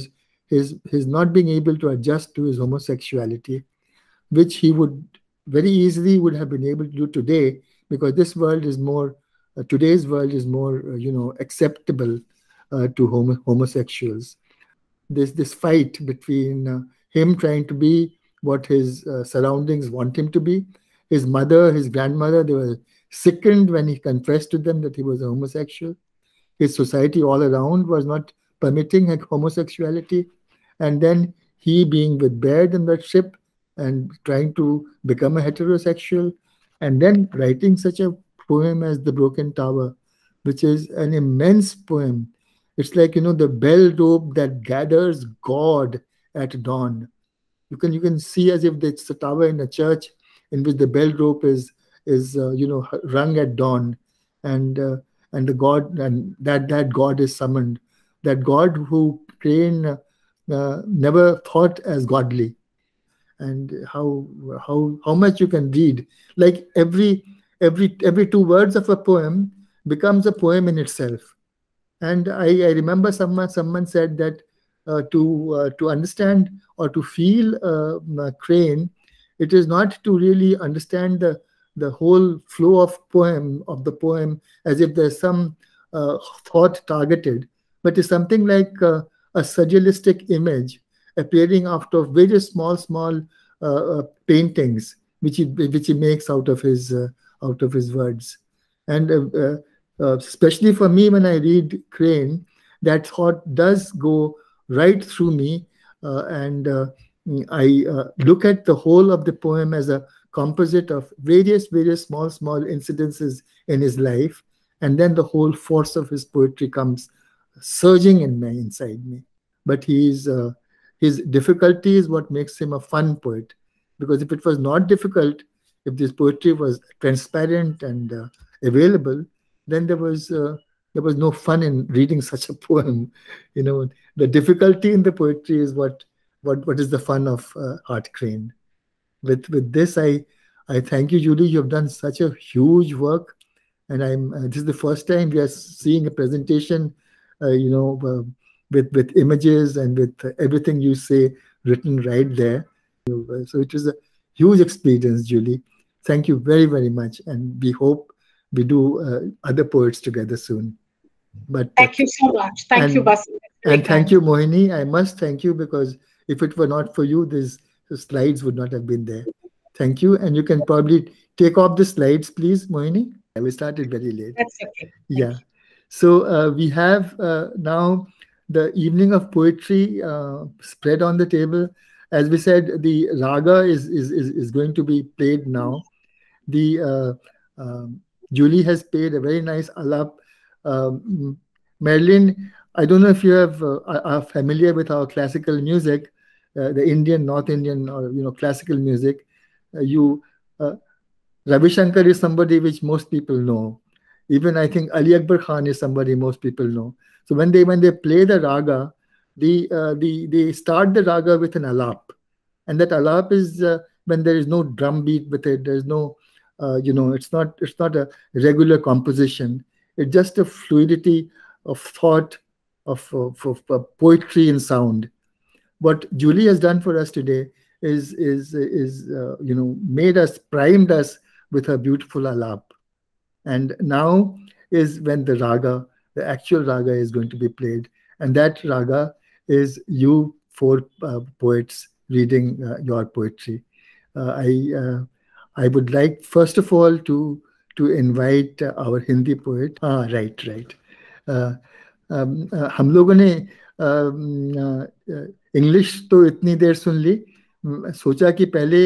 his, his not being able to adjust to his homosexuality, which he would very easily would have been able to do today, because this world is more, uh, today's world is more, uh, you know, acceptable uh, to homo homosexuals. This, this fight between uh, him trying to be what his uh, surroundings want him to be. His mother, his grandmother, they were sickened when he confessed to them that he was a homosexual. His society all around was not permitting homosexuality. And then he being with Baird in that ship and trying to become a heterosexual, and then writing such a poem as The Broken Tower, which is an immense poem. It's like, you know, the bell rope that gathers God at dawn. You can, you can see as if it's a tower in a church in which the bell rope is, is uh, you know, rung at dawn. And uh, and the God, and that, that God is summoned. That God who Crane uh, uh, never thought as godly. And how how how much you can read, like every every every two words of a poem becomes a poem in itself. And I, I remember someone someone said that uh, to uh, to understand or to feel uh, Crane, it is not to really understand the the whole flow of poem of the poem as if there's some uh, thought targeted, but it's something like uh, a surrealistic image appearing after various small, small uh, uh, paintings, which he which he makes out of his uh, out of his words. And uh, uh, uh, especially for me, when I read Crane, that thought does go right through me, uh, and uh, I uh, look at the whole of the poem as a composite of various, various small, small incidences in his life, and then the whole force of his poetry comes surging in my inside me. But he's uh, his difficulty is what makes him a fun poet, because if it was not difficult, if this poetry was transparent and uh, available, then there was uh, there was no fun in reading such a poem. You know, the difficulty in the poetry is what what what is the fun of uh, Hart Crane. With with this, I I thank you, Julie. You have done such a huge work, and I'm uh, this is the first time we are seeing a presentation, uh, you know, uh, with with images and with uh, everything you say written right there. So it was a huge experience, Julie. Thank you very very much, and we hope we do uh, other poets together soon. But thank you so much. Thank and, you, Basu. And thank you, Mohini. I must thank you, because if it were not for you, these the slides would not have been there. Thank you. And you can probably take off the slides, please, Mohini. We started very late. That's okay. Yeah. So uh, we have uh, now the evening of poetry uh, spread on the table. As we said, the raga is, is, is, is going to be played now. The uh, um, Julie has played a very nice alap. Um, Merlin, I don't know if you have uh, are familiar with our classical music. Uh, the Indian, North Indian, or you know, classical music. Uh, you, uh, Ravi Shankar is somebody which most people know. Even I think Ali Akbar Khan is somebody most people know. So when they when they play the raga, the uh, the they start the raga with an alap, and that alap is uh, when there is no drum beat with it. There is no, uh, you know, it's not it's not a regular composition. It's just a fluidity of thought, of, of, of, of poetry and sound. What Julie has done for us today is, is, is uh, you know, made us, primed us with her beautiful alap. And now is when the raga, the actual raga is going to be played. And that raga is you four uh, poets reading uh, your poetry. Uh, I, uh, I would like, first of all, to, to invite uh, our Hindi poet. Ah, right, right. Uh, um, uh, हम लोगों ने uh, uh, English तो इतनी देर सुन ली, सोचा कि पहले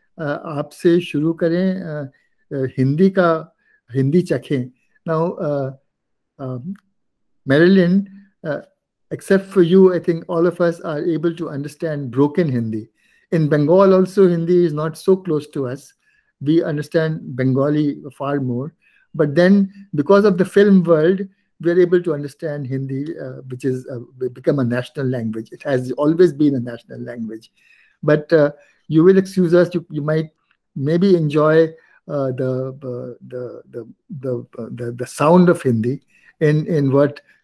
आपसे शुरू करें, हिंदी का Hindi चखें. Now, uh, um, Marilyn, uh, except for you, I think all of us are able to understand broken Hindi. In Bengal also, Hindi is not so close to us. We understand Bengali far more. But then, because of the film world, we're able to understand Hindi, uh, which is uh, become a national language. It has always been a national language. But uh, you will excuse us. You, you might maybe enjoy uh, the, uh, the, the, the, uh, the the sound of Hindi in in what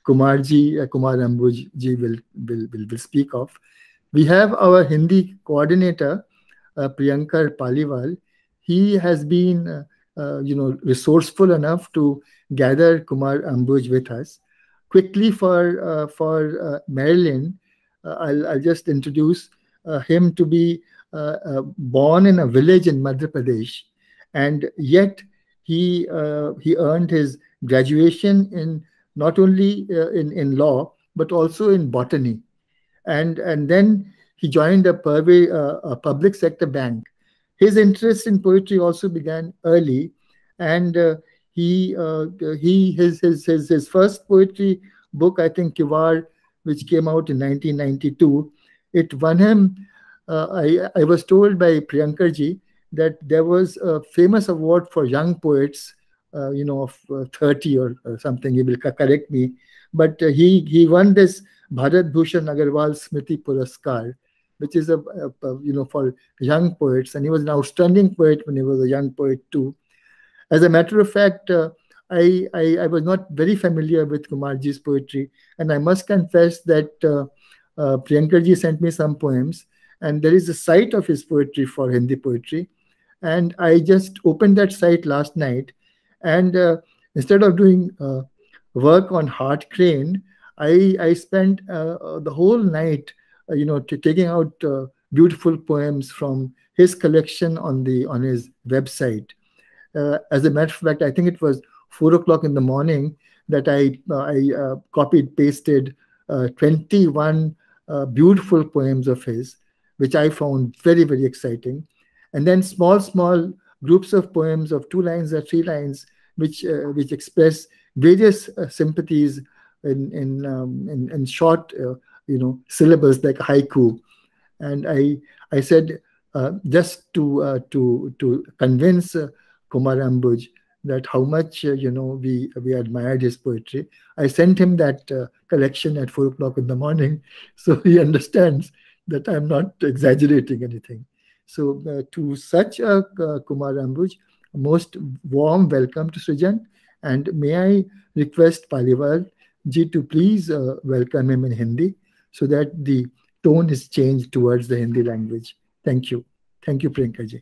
Kumarji, uh, Kumar Ambuj ji will, will, will, will speak of. We have our Hindi coordinator, uh, Priyankar Paliwal. He has been, uh, uh, you know, resourceful enough to gather Kumar Ambuj with us. Quickly for uh, for uh, Merlin, uh, I'll, I'll just introduce uh, him to be uh, uh, born in a village in Madhya Pradesh, and yet he uh, he earned his graduation in not only uh, in in law but also in botany, and and then he joined a, purvey, uh, a public sector bank. His interest in poetry also began early, and uh, he uh, he his, his his his first poetry book, I think Kivar, which came out in nineteen ninety-two, it won him. Uh, I I was told by Priyankar ji that there was a famous award for young poets, uh, you know, of uh, thirty or, or something. He will correct me, but uh, he he won this Bharat Bhushan Agarwal Smriti Puraskar, which is a, a, a you know for young poets, and he was an outstanding poet when he was a young poet too. As a matter of fact, uh, I, I I was not very familiar with Kumarji's poetry, and I must confess that uh, uh, Priyankarji sent me some poems, and there is a site of his poetry for Hindi poetry, and I just opened that site last night, and uh, instead of doing uh, work on Hart Crane, I I spent uh, the whole night, uh, you know, taking out uh, beautiful poems from his collection on the on his website. Uh, as a matter of fact, I think it was four o'clock in the morning that I uh, I uh, copied pasted uh, twenty-one uh, beautiful poems of his, which I found very very exciting, and then small small groups of poems of two lines or three lines, which uh, which express various uh, sympathies in in, um, in in short uh, you know syllables like haiku, and I I said uh, just to uh, to to convince uh, Kumar Ambuj that how much uh, you know we we admired his poetry, I sent him that uh, collection at four o'clock in the morning, so he understands that I'm not exaggerating anything. So uh, to such a uh, Kumar Ambuj, most warm welcome to Srijan, and may I request Paliwal ji to please uh, welcome him in Hindi so that the tone is changed towards the Hindi language. Thank you. Thank you, Priyankar ji.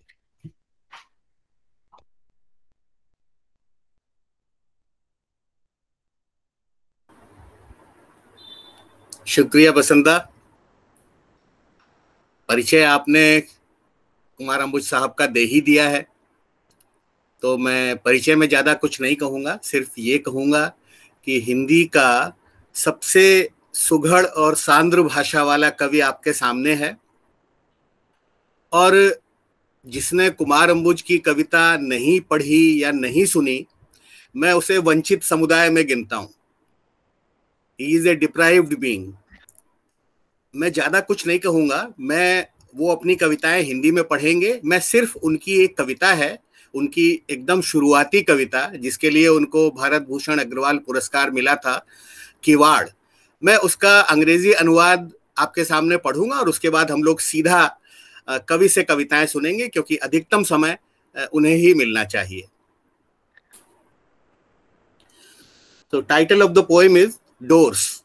शुक्रिया बसंता। परिचय आपने कुमार अंबुज साहब का दे ही दिया है, तो मैं परिचय में ज़्यादा कुछ नहीं कहूँगा, सिर्फ ये कहूँगा कि हिंदी का सबसे सुघड़ और सांद्र भाषा वाला कवि आपके सामने है, और जिसने कुमार अंबुज की कविता नहीं पढ़ी या नहीं सुनी, मैं उसे वंचित समुदाय में गिनता हूँ। He is a deprived being. मैं ज़्यादा कुछ नहीं कहूँगा, मैं वो अपनी कविताएं हिंदी में पढ़ेंगे। मैं सिर्फ उनकी एक कविता है, उनकी एकदम शुरुआती कविता जिसके लिए उनको भारत भूषण अग्रवाल पुरस्कार मिला था, किवाड़, मैं उसका अंग्रेजी अनुवाद आपके सामने पढ़ूंगा और उसके बाद हम लोग सीधा कवि से कविताएं सुनेंगे, क्योंकि अधिकतम समय उन्हें ही मिलना चाहिए। So title of the poem is Doors.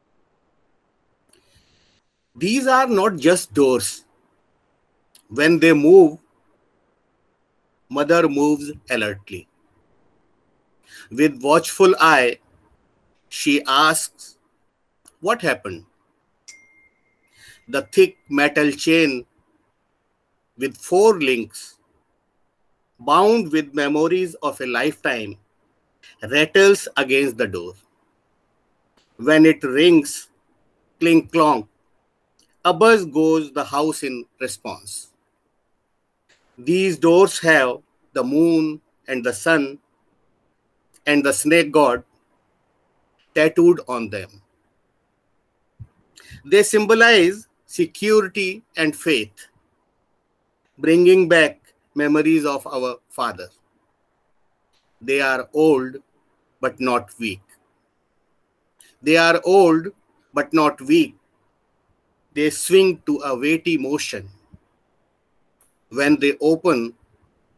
These are not just doors. When they move, mother moves alertly. With watchful eye, she asks, what happened? The thick metal chain with four links, bound with memories of a lifetime, rattles against the door. When it rings, clink clonk, a buzz goes the house in response. These doors have the moon and the sun and the snake god tattooed on them. They symbolize security and faith, bringing back memories of our father. They are old but not weak. They are old but not weak. They swing to a weighty motion. When they open,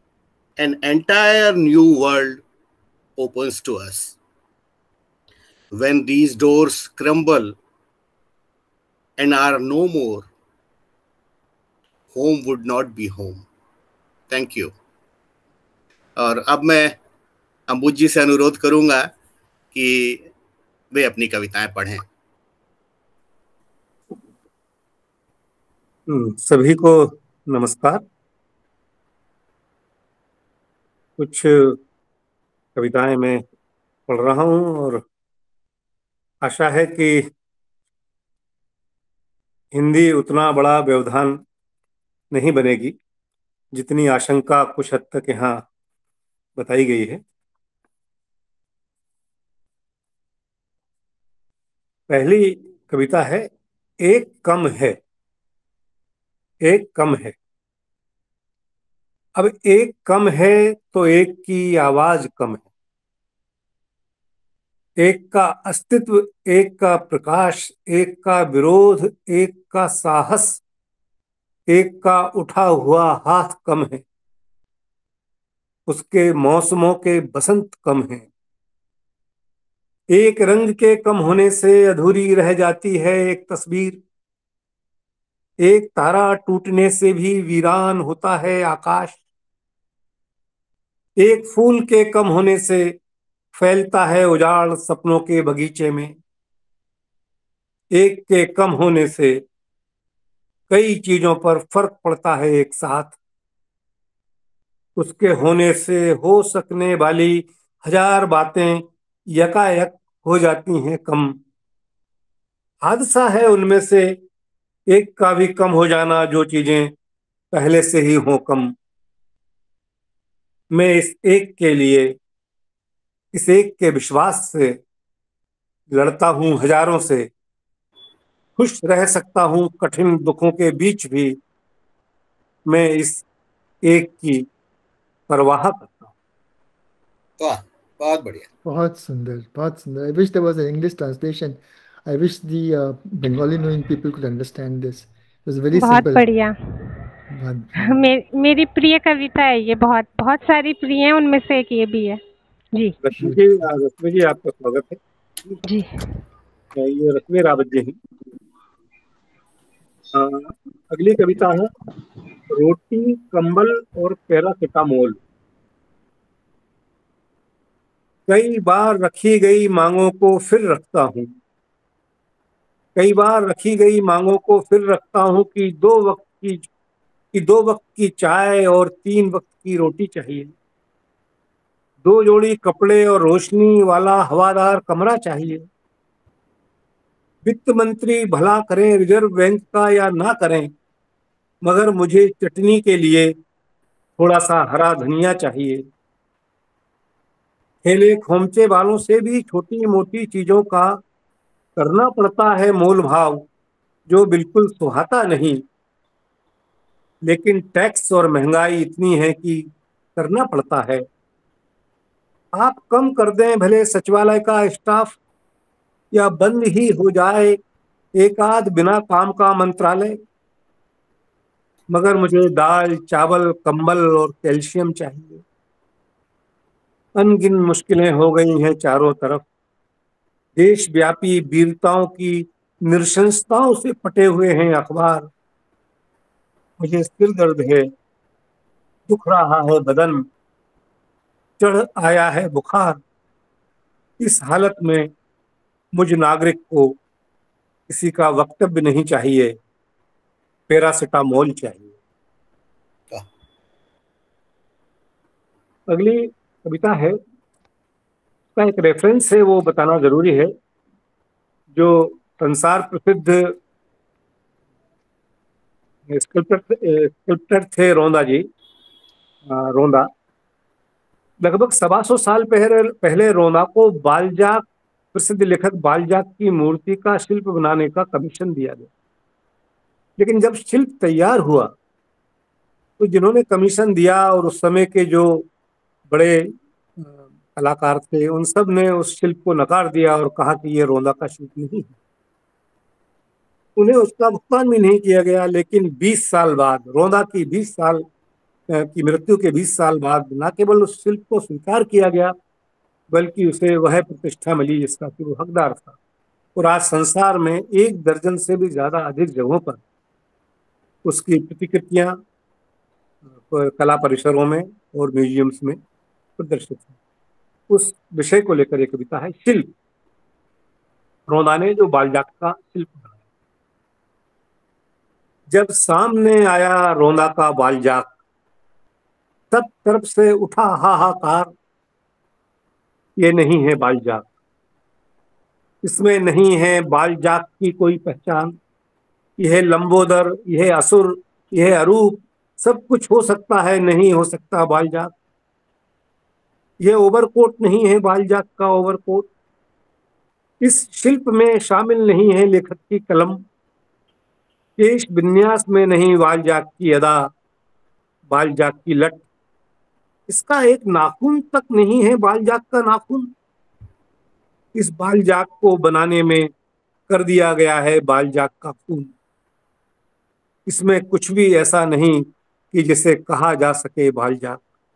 an entire new world opens to us. when these doors crumble and are no more, home would not be home. Thank you. और अब मैं अंबुज जी से अनुरोध करूंगा कि वे अपनी कविताएं पढ़ें। सभी को नमस्कार। कुछ कविताएं मैं पढ़ रहा हूं और आशा है कि हिंदी उतना बड़ा व्यवधान नहीं बनेगी जितनी आशंका कुछ हद तक यहाँ बताई गई है। पहली कविता है, एक कम है। एक कम है। अब एक कम है तो एक की आवाज कम है। एक का अस्तित्व, एक का प्रकाश, एक का विरोध, एक का साहस, एक का उठा हुआ हाथ कम है। उसके मौसमों के बसंत कम है। एक रंग के कम होने से अधूरी रह जाती है एक तस्वीर। एक तारा टूटने से भी वीरान होता है आकाश। एक फूल के कम होने से फैलता है उजाड़ सपनों के बगीचे में। एक के कम होने से कई चीजों पर फर्क पड़ता है एक साथ। उसके होने से हो सकने वाली हजार बातें यकायक हो जाती हैं कम। हादसा है उनमें से एक का भी कम हो जाना, जो चीजें पहले से ही हों कम। मैं इस एक के लिए, इस एक के विश्वास से लड़ता हूं हजारों से। खुश रह सकता हूं कठिन दुखों के बीच भी। मैं इस एक की परवाह करता हूं। वाह, बहुत बढ़िया, बहुत सुंदर, बहुत सुंदर। I wish there was an English translation. I wish the uh, Bengali knowing people could understand this. It was very बहुत simple. बढ़िया। मे, मेरी प्रिय कविता है ये। बहुत बहुत सारी प्रिय हैं, उनमें से एक ये भी है जी। रश्मि जी, रश्मि जी आपका स्वागत है जी। ये रश्मि रावत जी हैं। अगली कविता है, रोटी, कंबल और पैरासिटामोल। कई बार रखी गई मांगों को फिर रखता हूँ। कई बार रखी गई मांगों को फिर रखता हूँ कि दो वक्त की कि दो वक्त की चाय और तीन वक्त की रोटी चाहिए। दो जोड़ी कपड़े और रोशनी वाला हवादार कमरा चाहिए। वित्त मंत्री भला करें रिजर्व बैंक का या ना करें, मगर मुझे चटनी के लिए थोड़ा सा हरा धनिया चाहिए। ठेले खोमचे वालों से भी छोटी मोटी चीजों का करना पड़ता है मोल भाव, जो बिल्कुल सुहाता नहीं। लेकिन टैक्स और महंगाई इतनी है कि करना पड़ता है। आप कम कर दें भले सचिवालय का स्टाफ, या बंद ही हो जाए एक आध बिना काम का मंत्रालय, मगर मुझे दाल, चावल, कंबल और कैल्शियम चाहिए। अनगिन मुश्किलें हो गई हैं चारों तरफ। देशव्यापी वीरताओं की नृशंसताओं से पटे हुए हैं अखबार। मुझे सिर दर्द है, दुख रहा है बदन, चढ़ आया है बुखार। इस हालत में मुझ नागरिक को किसी का वक्तव्य नहीं चाहिए, पैरासिटामोल चाहिए। अगली कविता है, का एक रेफरेंस है, वो बताना जरूरी है। जो संसार प्रसिद्ध स्कल्प्टर थे रोंदा जी, रोंदा, लगभग सवा सौ साल पहले पहले रोंदा को बालजाक, प्रसिद्ध लेखक बालजाक की मूर्ति का शिल्प बनाने का कमीशन दिया गया। लेकिन जब शिल्प तैयार हुआ तो जिन्होंने कमीशन दिया और उस समय के जो बड़े कलाकार थे, उन सब ने उस शिल्प को नकार दिया और कहा कि ये रोंदा का शिल्प नहीं है। उन्हें उसका भुगतान भी नहीं किया गया। लेकिन बीस साल बाद, रोंदा की बीस साल की मृत्यु के बीस साल बाद, न केवल उस शिल्प को स्वीकार किया गया, बल्कि उसे वह प्रतिष्ठा मिली जिसका कि वो हकदार था। और आज संसार में एक दर्जन से भी ज्यादा अधिक जगहों पर उसकी प्रतिकृतियां कला परिसरों में और म्यूजियम्स में प्रदर्शित है। उस विषय को लेकर एक कविता है, शिल्प। रोंदा ने जो बालजाक का शिल्प बनाया। जब सामने आया रोंदा का बालजाक, सब तरफ से उठा हाहाकार, ये नहीं है बालजाक, इसमें नहीं है बालजाक की कोई पहचान, यह लंबोदर, यह असुर, यह अरूप, सब कुछ हो सकता है, नहीं हो सकता बालजाक। यह ओवरकोट नहीं है बालजाक का ओवरकोट, इस शिल्प में शामिल नहीं है लेखक की कलम, केश विन्यास में नहीं बालजाक की अदा, बालजाक की लट, इसका एक नाखून तक नहीं है बालजाक का नाखून, इस बालजाक को बनाने में कर दिया गया है बालजाक का खून। इसमें कुछ भी ऐसा नहीं कि जिसे कहा जा सके बालजाक।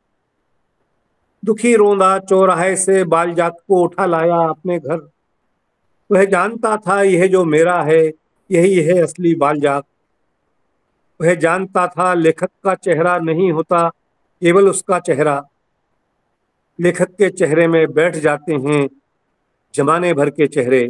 दुखी रोंदा चौराहे से बालजाक को उठा लाया अपने घर, वह जानता था यह जो मेरा है यही है असली बालजाक। वह जानता था लेखक का चेहरा नहीं होता केवल उसका चेहरा, लेखक के चेहरे में बैठ जाते हैं जमाने भर के चेहरे,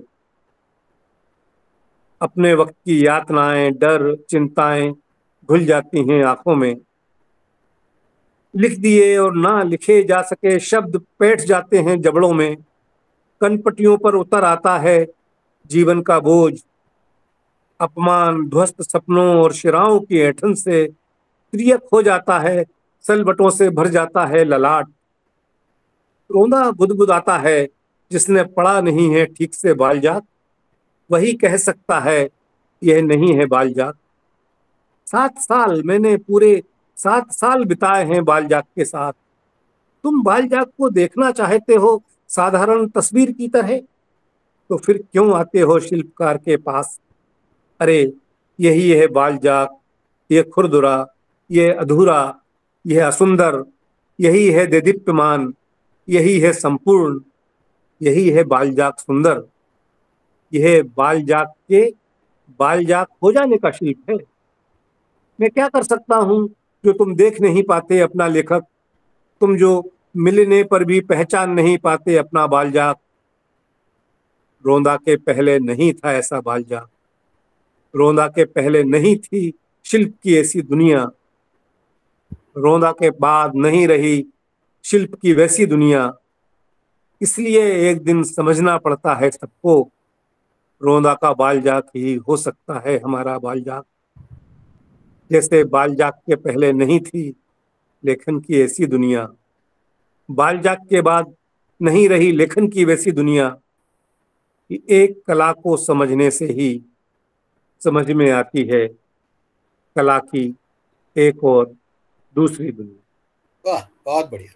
अपने वक्त की यातनाएं, डर, चिंताएं घुल जाती हैं आंखों में, लिख दिए और ना लिखे जा सके शब्द बैठ जाते हैं जबड़ों में, कनपटियों पर उतर आता है जीवन का बोझ, अपमान, ध्वस्त सपनों और शिराओं की ऐंठन से त्रियक हो जाता है, सलबटों से भर जाता है ललाट। रोंदा बुदबुदाता है, जिसने पढ़ा नहीं है ठीक से बालजाक वही कह सकता है यह नहीं है बालजाक। सात साल मैंने पूरे सात साल बिताए हैं बालजाक के साथ, तुम बालजाक को देखना चाहते हो साधारण तस्वीर की तरह, तो फिर क्यों आते हो शिल्पकार के पास। अरे यही है बालजाक, ये खुरदुरा, ये अधूरा, यह असुंदर, यही है देदीप्यमान, यही है संपूर्ण, यही है बालजाक सुंदर। यह बालजाक के बालजाक हो जाने का शिल्प है। मैं क्या कर सकता हूं जो तुम देख नहीं पाते अपना लेखक, तुम जो मिलने पर भी पहचान नहीं पाते अपना बालजाक। रोंदा के पहले नहीं था ऐसा बालजाक, रोंदा के पहले नहीं थी शिल्प की ऐसी दुनिया, रोंदा के बाद नहीं रही शिल्प की वैसी दुनिया। इसलिए एक दिन समझना पड़ता है सबको, रोंदा का बालजाक ही हो सकता है हमारा बालजाक। जैसे बालजाक के पहले नहीं थी लेखन की ऐसी दुनिया, बालजाक के बाद नहीं रही लेखन की वैसी दुनिया, कि एक कला को समझने से ही समझ में आती है कला की एक और दूसरी दुनिया। वाह, बहुत बढ़िया।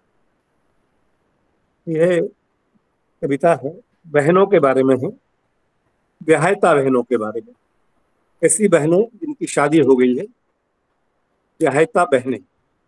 यह कविता है बहनों के बारे में है, विवाहिता बहनों के बारे में। ऐसी बहनें जिनकी शादी हो गई है, विवाहिता बहनें।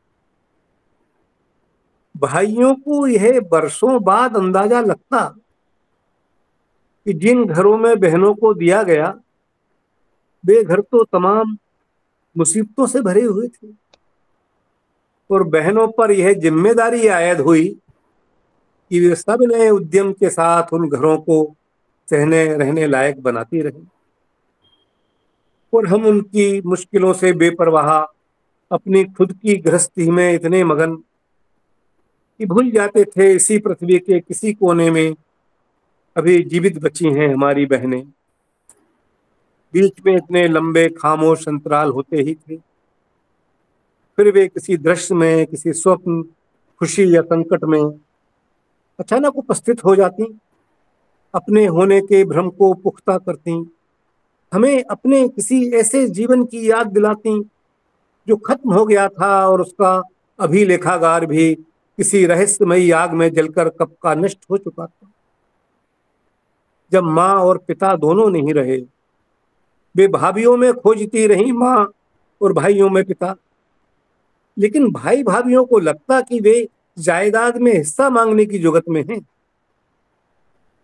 भाइयों को यह बरसों बाद अंदाजा लगता कि जिन घरों में बहनों को दिया गया वे घर तो तमाम मुसीबतों से भरे हुए थे, और बहनों पर यह जिम्मेदारी आयद हुई कि वे सब नए उद्यम के साथ उन घरों को सहने रहने लायक बनाती रही, और हम उनकी मुश्किलों से बेपरवाह अपनी खुद की गृहस्थी में इतने मगन कि भूल जाते थे इसी पृथ्वी के किसी कोने में अभी जीवित बची हैं हमारी बहनें। बीच में इतने लंबे खामोश अंतराल होते ही थे, फिर वे किसी दृश्य में, किसी स्वप्न, खुशी या संकट में अचानक उपस्थित हो जाती, अपने होने के भ्रम को पुख्ता करती, हमें अपने किसी ऐसे जीवन की याद दिलाती जो खत्म हो गया था और उसका अभिलेखागार भी किसी रहस्यमयी आग में जलकर कब का नष्ट हो चुका था। जब माँ और पिता दोनों नहीं रहे, वे भाभीियों में खोजती रही माँ और भाइयों में पिता, लेकिन भाई भाभीियों को लगता कि वे जायदाद में हिस्सा मांगने की जुगत में हैं।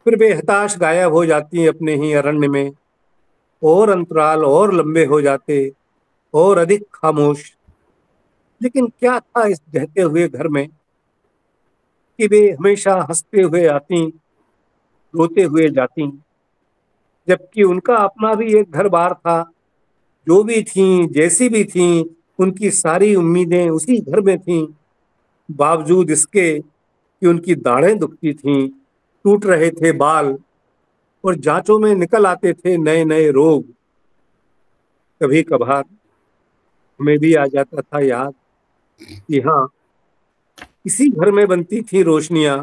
फिर वे हताश गायब हो जाती अपने ही अरण्य में, और अंतराल और लंबे हो जाते और अधिक खामोश। लेकिन क्या था इस ढहते हुए घर में कि वे हमेशा हंसते हुए आती, रोते हुए जाती, जबकि उनका अपना भी एक घर बार था। जो भी थीं, जैसी भी थीं, उनकी सारी उम्मीदें उसी घर में थीं। बावजूद इसके कि उनकी दाढ़ें दुखती थीं, टूट रहे थे बाल, और जांचों में निकल आते थे नए नए रोग। कभी कभार हमें भी आ जाता था याद कि हाँ, इसी घर में बनती थी रोशनियां,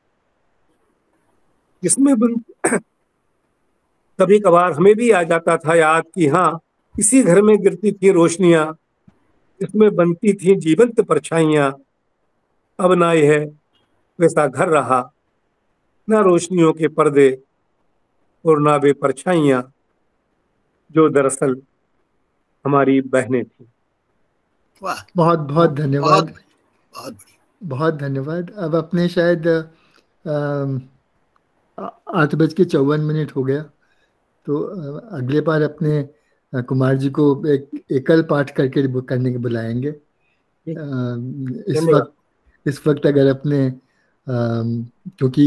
जिसमें बन कभी कभार हमें भी आ जाता था याद कि हाँ, इसी घर में गिरती थी रोशनियां, जिसमें बनती थी जीवंत परछाइयां। अब ना यह वैसा घर रहा, ना रोशनियों के पर्दे और ना वे परछाइयां, जो दरअसल हमारी बहनें थी। वाह, बहुत बहुत धन्यवाद, बहुत बहुत धन्यवाद। अब अपने शायद आठ बज के चौवन मिनट हो गया, तो अगले बार अपने कुमार जी को एक एकल पाठ करके करने के बुलाएंगे। इस वक्त इस वक्त अगर अपने क्योंकि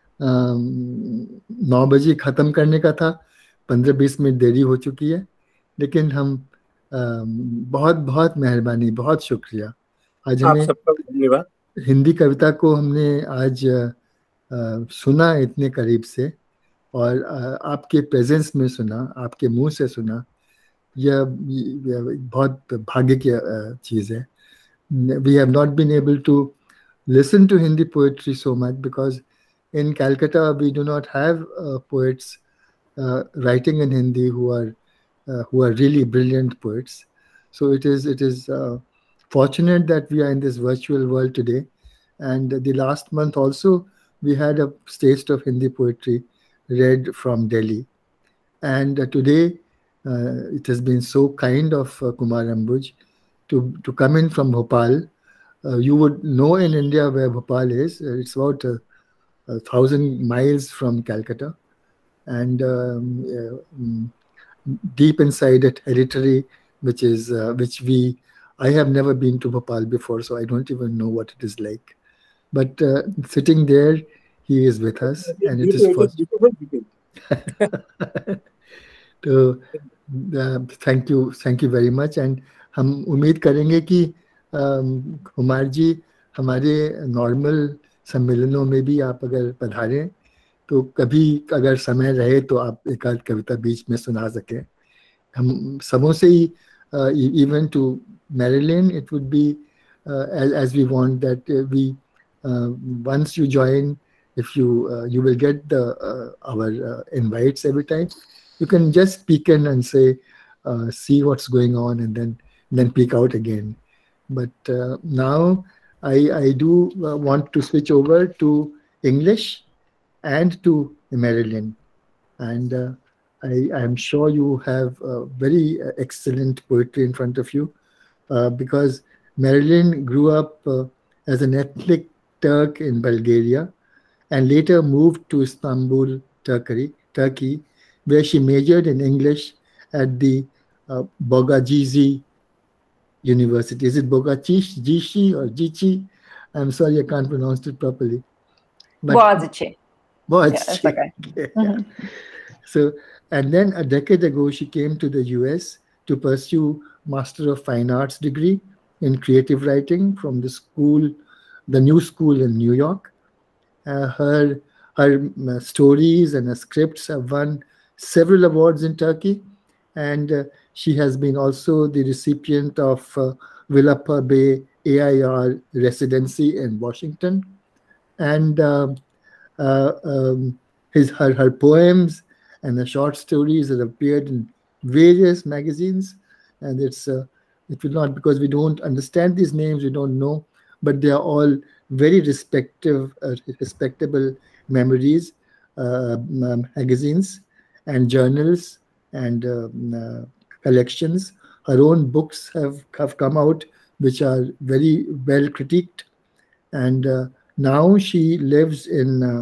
नौ बजे ख़त्म करने का था, पंद्रह बीस मिनट देरी हो चुकी है, लेकिन हम बहुत बहुत मेहरबानी, बहुत शुक्रिया। आज हमें धन्यवाद। हिंदी कविता को हमने आज आ, सुना इतने करीब से, और आ, आपके प्रेजेंस में सुना, आपके मुंह से सुना। यह बहुत भाग्य की चीज़ है। We have not been able to listen to Hindi poetry so much because in Calcutta we do not have uh, poets uh, writing in Hindi who are uh, who are really brilliant poets. So it is it is uh, fortunate that we are in this virtual world today. And the last month also we had a taste of Hindi poetry read from Delhi. And uh, today uh, it has been so kind of uh, Kumar Ambuj to, to come in from Bhopal. Uh, you would know in India where Bhopal is. Uh, it's about a, a thousand miles from Calcutta. And um, uh, deep inside a territory which is, uh, which we, I have never been to Bhopal before, so I don't even know what it is like. But uh, sitting there, he is with us, and it is first. तो thank you thank you very much. And हम उम्मीद करेंगे कि कुमार जी हमारे normal सम्मेलनों में भी आप अगर पधारें तो कभी अगर समय रहे तो आप एक आध कविता बीच में सुना सकें। हम सबों से ही even to Marilyn it would be as we want that we once you join if you uh, you will get the uh, our uh, invites every time. You can just peek in and say uh, see what's going on, and then then peek out again. But uh, now I I do uh, want to switch over to English and to Maryland, and uh, I I am sure you have uh, very excellent poetry in front of you uh, because Marilyn grew up uh, as an ethnic Turk in Bulgaria, and later moved to Istanbul, Turkey, Turkey, where she majored in English at the uh, Boğaziçi University. Is it Boğaziçi, Jishi or Jichi? I'm sorry, I can't pronounce it properly. Boğaziçi. Boğaziçi. Yeah, okay. Yeah. Mm-hmm. So, and then a decade ago, she came to the U S to pursue Master of Fine Arts degree in creative writing from the school, the New School in New York. Uh, her her uh, stories and her scripts have won several awards in Turkey, and uh, she has been also the recipient of uh, Willapa Bay A I R residency in Washington. And uh, uh, um, his her her poems and the short stories have appeared in various magazines, and it's uh, it will not, because we don't understand these names, we don't know, but they are all very respective, uh, respectable memories, uh, magazines and journals and uh, uh, collections. Her own books have, have come out, which are very well critiqued. And uh, now she lives in uh,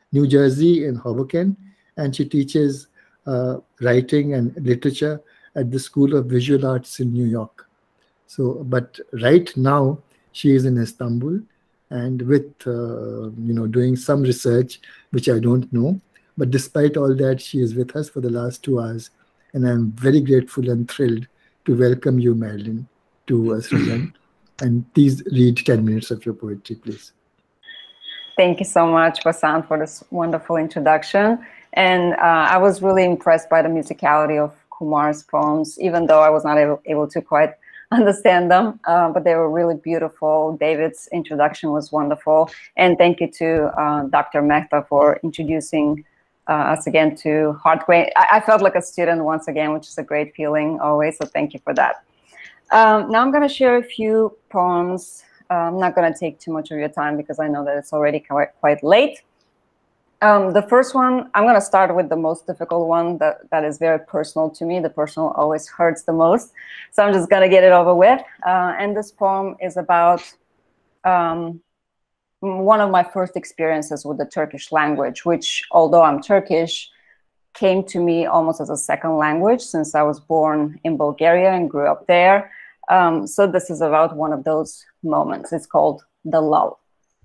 New Jersey in Hoboken, and she teaches uh, writing and literature at the School of Visual Arts in New York. So, but right now she is in Istanbul, and with uh, you know doing some research which I don't know. But despite all that, she is with us for the last two hours, and I'm very grateful and thrilled to welcome you, Merlin, to uh, Srijan. And please read ten minutes of your poetry, please. Thank you so much, Basant, for this wonderful introduction. And uh, I was really impressed by the musicality of Kumar's poems, even though I was not able, able to quite understand them, uh, but they were really beautiful. David's introduction was wonderful. And thank you to uh, Doctor Mehta for introducing uh, us again to Hart. I, I felt like a student once again, which is a great feeling always, so thank you for that. Um, now I'm going to share a few poems. Uh, I'm not going to take too much of your time because I know that it's already quite, quite late. Um, the first one, I'm going to start with the most difficult one that, that is very personal to me. The personal always hurts the most. So I'm just going to get it over with. Uh, and this poem is about um, one of my first experiences with the Turkish language, which, although I'm Turkish, came to me almost as a second language since I was born in Bulgaria and grew up there. Um, so this is about one of those moments. It's called The Lull.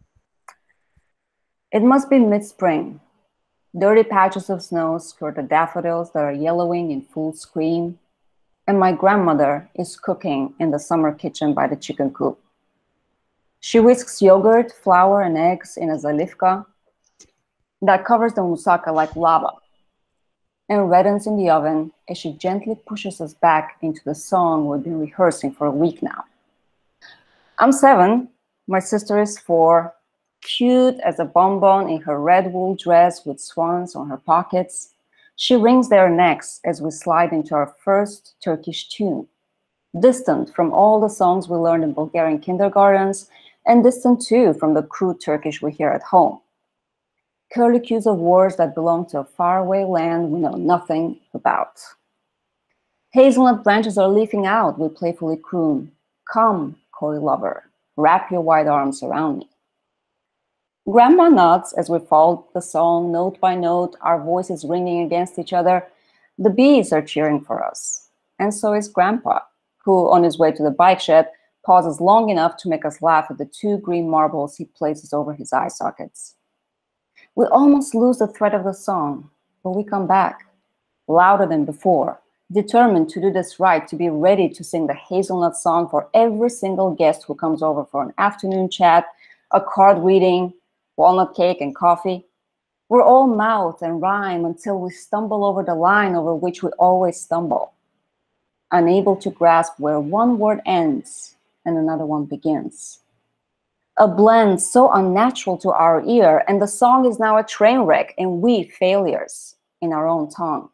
It must be mid-spring. Dirty patches of snow skirt the daffodils that are yellowing in full scream, and my grandmother is cooking in the summer kitchen by the chicken coop. She whisks yogurt, flour, and eggs in a zalivka that covers the moussaka like lava and reddens in the oven as she gently pushes us back into the song we've been rehearsing for a week now. I'm seven, my sister is four, cute as a bonbon in her red wool dress with swans on her pockets. She wrings their necks as we slide into our first Turkish tune, distant from all the songs we learned in Bulgarian kindergartens, and distant too from the crude Turkish we hear at home. Curlicues of words that belong to a faraway land we know nothing about. Hazelnut branches are leafing out, we playfully croon, "Come, coy lover, wrap your white arms around me." Grandma nods as we follow the song note by note, our voices ringing against each other. The bees are cheering for us, and so is Grandpa, who, on his way to the bike shed, pauses long enough to make us laugh at the two green marbles he places over his eye sockets. We almost lose the thread of the song, but we come back, louder than before, determined to do this right, to be ready to sing the hazelnut song for every single guest who comes over for an afternoon chat, a card reading, walnut cake and coffee. We're all mouth and rhyme until we stumble over the line over which we always stumble, unable to grasp where one word ends and another one begins. A blend so unnatural to our ear, and the song is now a train wreck and we failures in our own tongue.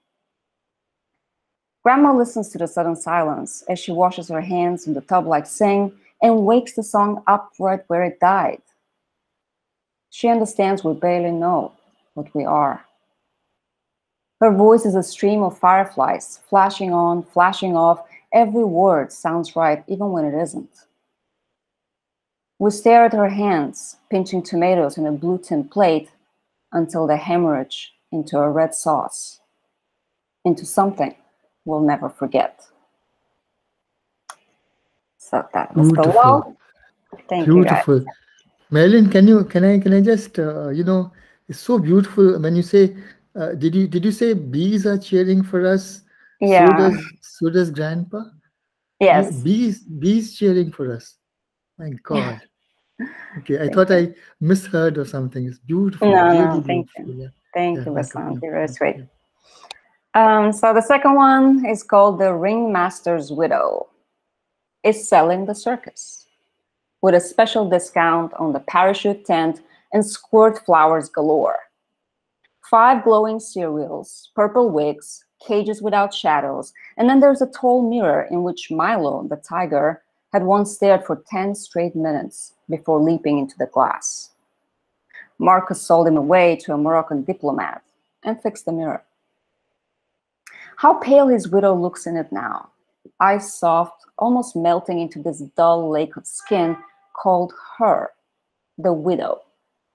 Grandma listens to the sudden silence as she washes her hands in the tub like sing and wakes the song up right where it died. She understands we barely know what we are. Her voice is a stream of fireflies, flashing on, flashing off. Every word sounds right, even when it isn't. We stare at her hands, pinching tomatoes in a blue tin plate until they hemorrhage into a red sauce, into something we'll never forget. So that was the lull. Thank Beautiful. you, guys. Merlin, can you can I can I just uh, you know, it's so beautiful when you say uh, did you did you say bees are cheering for us? Yeah. So does so does Grandpa? Yes. Bees bees cheering for us. My God. Okay, I thought I misheard or something. It's beautiful. No, really no, thank beautiful. you. Yeah. Thank yeah, you, Basant. You're very yeah, sweet. yeah. Um, so the second one is called The Ringmaster's Widow. It's selling the circus with a special discount on the parachute tent and squirt flowers galore. Five glowing cereals, purple wigs, cages without shadows, and then there's a tall mirror in which Milo, the tiger, had once stared for ten straight minutes before leaping into the glass. Marcus sold him away to a Moroccan diplomat and fixed the mirror. How pale his widow looks in it now, eyes soft, almost melting into this dull lake of skin called her, the widow.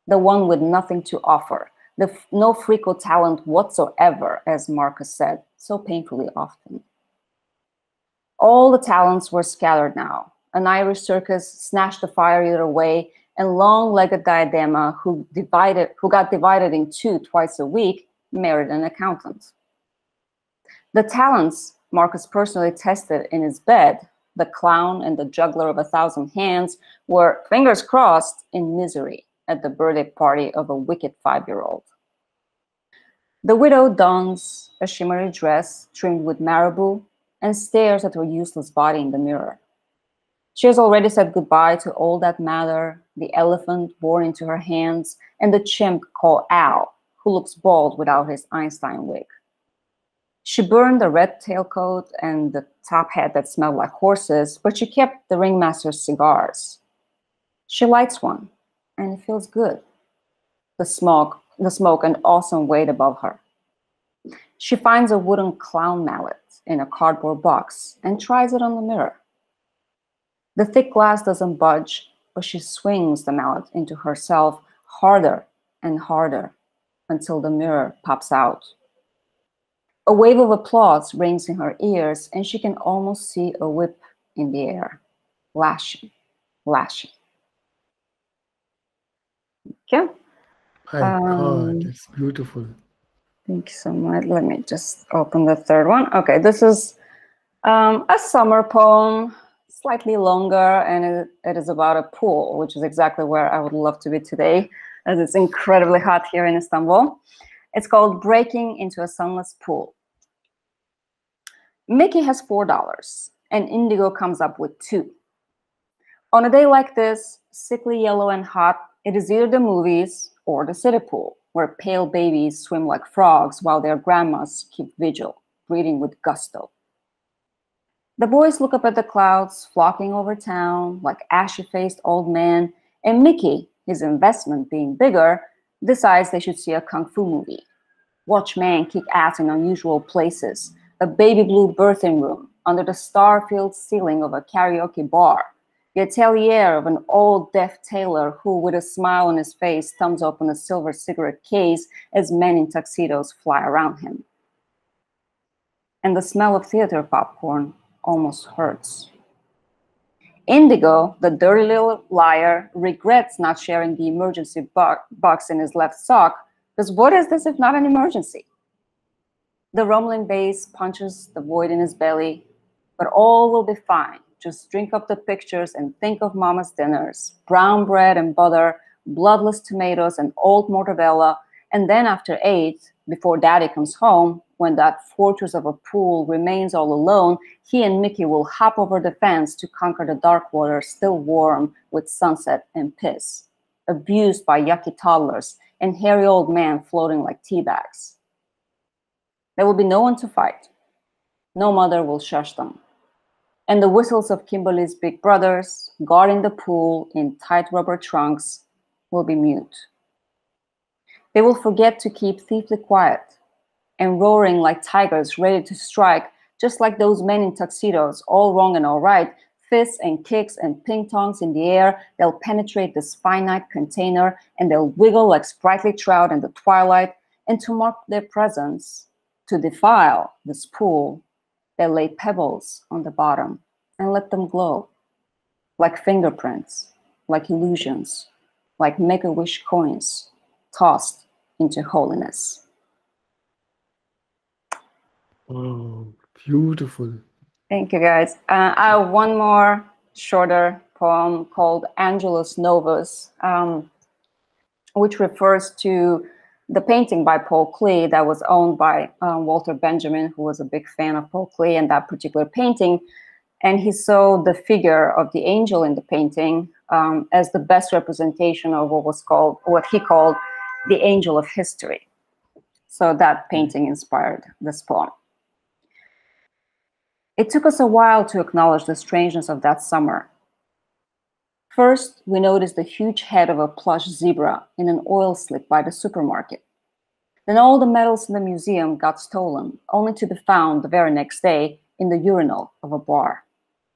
the one with nothing to offer, the f no freako talent whatsoever, as Marcus said so painfully often. All the talents were scattered now. An Irish circus snatched the fire eater away, and long-legged Diadema, who, divided, who got divided in two twice a week, married an accountant. The talents Marcus personally tested in his bed, the clown and the juggler of a thousand hands, were, fingers crossed, in misery at the birthday party of a wicked five-year-old. The widow dons a shimmery dress trimmed with marabou and stares at her useless body in the mirror. She has already said goodbye to all that matter, the elephant born into her hands, and the chimp called Al, who looks bald without his Einstein wig. She burned the red tailcoat and the top hat that smelled like horses, but she kept the ringmaster's cigars. She lights one, and it feels good. The smoke, the smoke an awesome weight above her. She finds a wooden clown mallet in a cardboard box and tries it on the mirror. The thick glass doesn't budge, but she swings the mallet into herself harder and harder until the mirror pops out. A wave of applause rings in her ears, and she can almost see a whip in the air, lashing, lashing. Okay. My Um, God, it's beautiful. Thank you so much. Let me just open the third one. Okay, this is um, a summer poem, slightly longer, and it, it is about a pool, which is exactly where I would love to be today, as it's incredibly hot here in Istanbul. It's called Breaking into a Sunless Pool. Mickey has four dollars, and Indigo comes up with two. On a day like this, sickly yellow and hot, it is either the movies or the city pool, where pale babies swim like frogs while their grandmas keep vigil, breathing with gusto. The boys look up at the clouds flocking over town like ashy-faced old men, and Mickey, his investment being bigger, decides they should see a kung fu movie. Watch men kick ass in unusual places, a baby blue birthing room under the star-filled ceiling of a karaoke bar, the atelier of an old deaf tailor who, with a smile on his face, thumbs open a silver cigarette case as men in tuxedos fly around him. And the smell of theater popcorn almost hurts. Indigo, the dirty little liar, regrets not sharing the emergency bo box in his left sock, because what is this if not an emergency? The rumbling bass punches the void in his belly, but all will be fine. Just drink up the pictures and think of mama's dinners, brown bread and butter, bloodless tomatoes and old mortadella, and then after eight, before daddy comes home, when that fortress of a pool remains all alone, he and Mickey will hop over the fence to conquer the dark water still warm with sunset and piss, abused by yucky toddlers and hairy old men floating like tea bags. There will be no one to fight. No mother will shush them. And the whistles of Kimberly's big brothers, guarding the pool in tight rubber trunks, will be mute. They will forget to keep thiefly quiet, and roaring like tigers ready to strike, just like those men in tuxedos, all wrong and all right, fists and kicks and ping-tongs in the air, they'll penetrate this finite container, and they'll wiggle like sprightly trout in the twilight, and to mark their presence, to defile this pool, they lay pebbles on the bottom and let them glow, like fingerprints, like illusions, like make-a-wish coins tossed into holiness. Oh, beautiful. Thank you, guys. Uh, I have one more shorter poem called Angelus Novus, um, which refers to the painting by Paul Klee that was owned by um, Walter Benjamin, who was a big fan of Paul Klee and that particular painting. And he saw the figure of the angel in the painting um, as the best representation of what was called, what he called the angel of history. So that painting inspired this poem. It took us a while to acknowledge the strangeness of that summer. First, we noticed the huge head of a plush zebra in an oil slick by the supermarket. Then all the medals in the museum got stolen, only to be found the very next day in the urinal of a bar.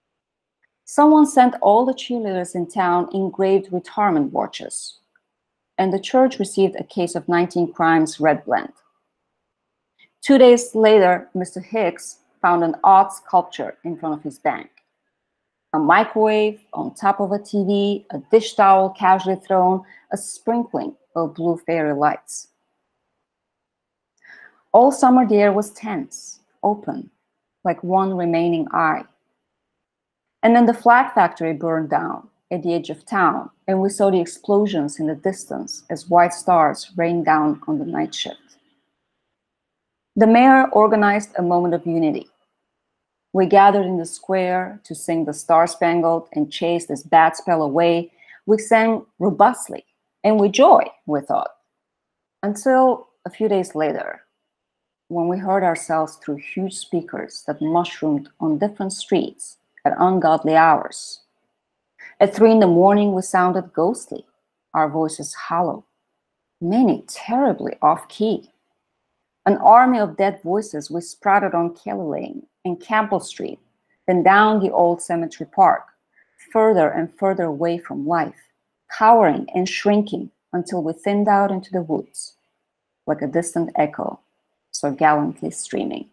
Someone sent all the cheerleaders in town engraved retirement watches. and the church received a case of nineteen crimes red blend. Two days later, Mister Hicks found an odd sculpture in front of his bank. A microwave on top of a T V, a dish towel casually thrown, a sprinkling of blue fairy lights. All summer the air was tense, open, like one remaining eye. And then the flag factory burned down at the edge of town, and we saw the explosions in the distance as white stars rained down on the night shift. The mayor organized a moment of unity. We gathered in the square to sing the Star-Spangled and chase this bad spell away. We sang robustly and with joy, we thought, until a few days later, when we heard ourselves through huge speakers that mushroomed on different streets at ungodly hours. At three in the morning, we sounded ghostly, our voices hollow, many terribly off-key. An army of dead voices we sprouted on Kelly Lane and Campbell Street, then down the old cemetery park, further and further away from life, cowering and shrinking until we thinned out into the woods, like a distant echo, so gallantly streaming.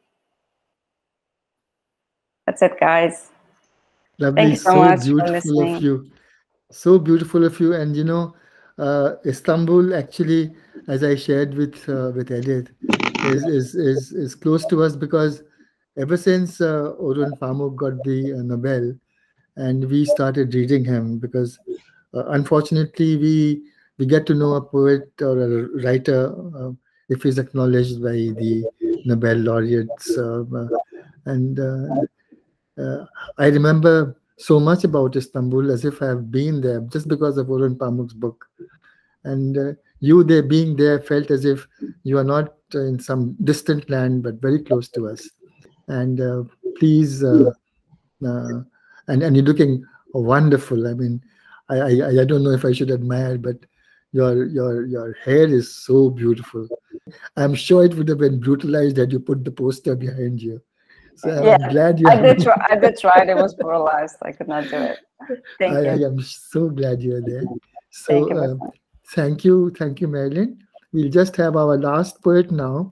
That's it, guys. Lovely. Thank you so, so much beautiful for listening. Of you. So beautiful of you. And you know, uh, Istanbul actually, as I shared with uh, with Edith, is, is is is close to us because ever since uh, Orhan Pamuk got the uh, Nobel, and we started reading him because uh, unfortunately we we get to know a poet or a writer uh, if he's acknowledged by the Nobel laureates, uh, uh, and. Uh, Uh, I remember so much about Istanbul as if I have been there just because of Orhan Pamuk's book. And uh, you there being there felt as if you are not uh, in some distant land, but very close to us. And uh, please, uh, uh, and, and you're looking wonderful. I mean, I, I, I don't know if I should admire, but your, your, your hair is so beautiful. I'm sure it would have been brutalized had you put the poster behind you. So yeah, I'm glad you I did try. I did try. It was brutalized. I could not do it. Thank I, you. I am so glad you're there. So thank you. Uh, thank you, thank you, Merlin. We'll just have our last poet now.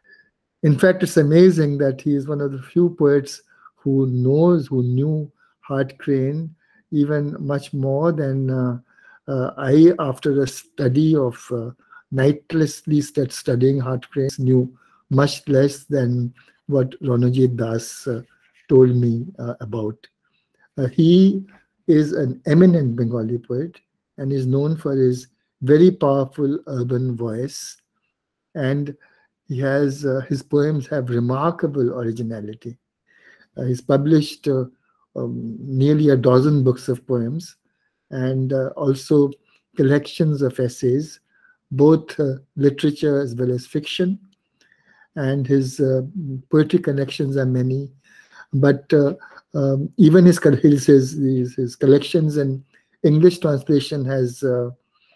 In fact, it's amazing that he is one of the few poets who knows, who knew Hart Crane even much more than uh, uh, I, after a study of uh, nightlessly studying Hart Crane, knew much less than what Ranajit Das uh, told me uh, about. Uh, he is an eminent Bengali poet and is known for his very powerful urban voice. And he has, uh, his poems have remarkable originality. Uh, he's published uh, um, nearly a dozen books of poems and uh, also collections of essays, both uh, literature as well as fiction. And his uh, poetry connections are many, but uh, um, even his, his, his, his collections and English translation has uh,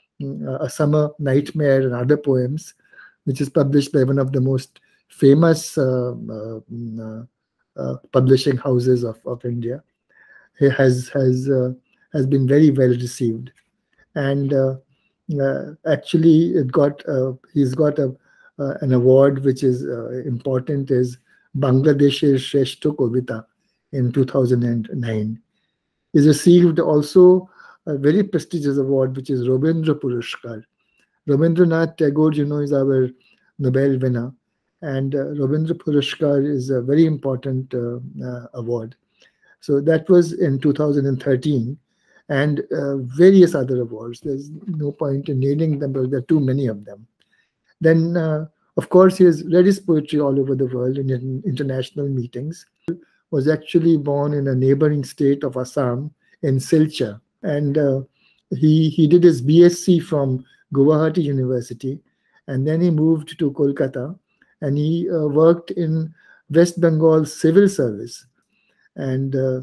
A Summer Nightmare and other poems, which is published by one of the most famous uh, uh, uh, publishing houses of, of India. He has, has, uh, has been very well received. And uh, uh, actually, it got uh, he's got a Uh, an award which is uh, important is Bangladesh's Shreshto Kavita in two thousand nine. He's received also a very prestigious award which is Rabindra Puraskar. Rabindranath Tagore, you know, is our Nobel winner, and uh, Rabindra Puraskar is a very important uh, uh, award. So that was in two thousand thirteen, and uh, various other awards. There's no point in naming them, but there are too many of them. Then, uh, of course, he has read his poetry all over the world in, in international meetings. He was actually born in a neighboring state of Assam in Silchar. And uh, he, he did his B S c from Guwahati University. And then he moved to Kolkata. And he uh, worked in West Bengal civil service. And uh,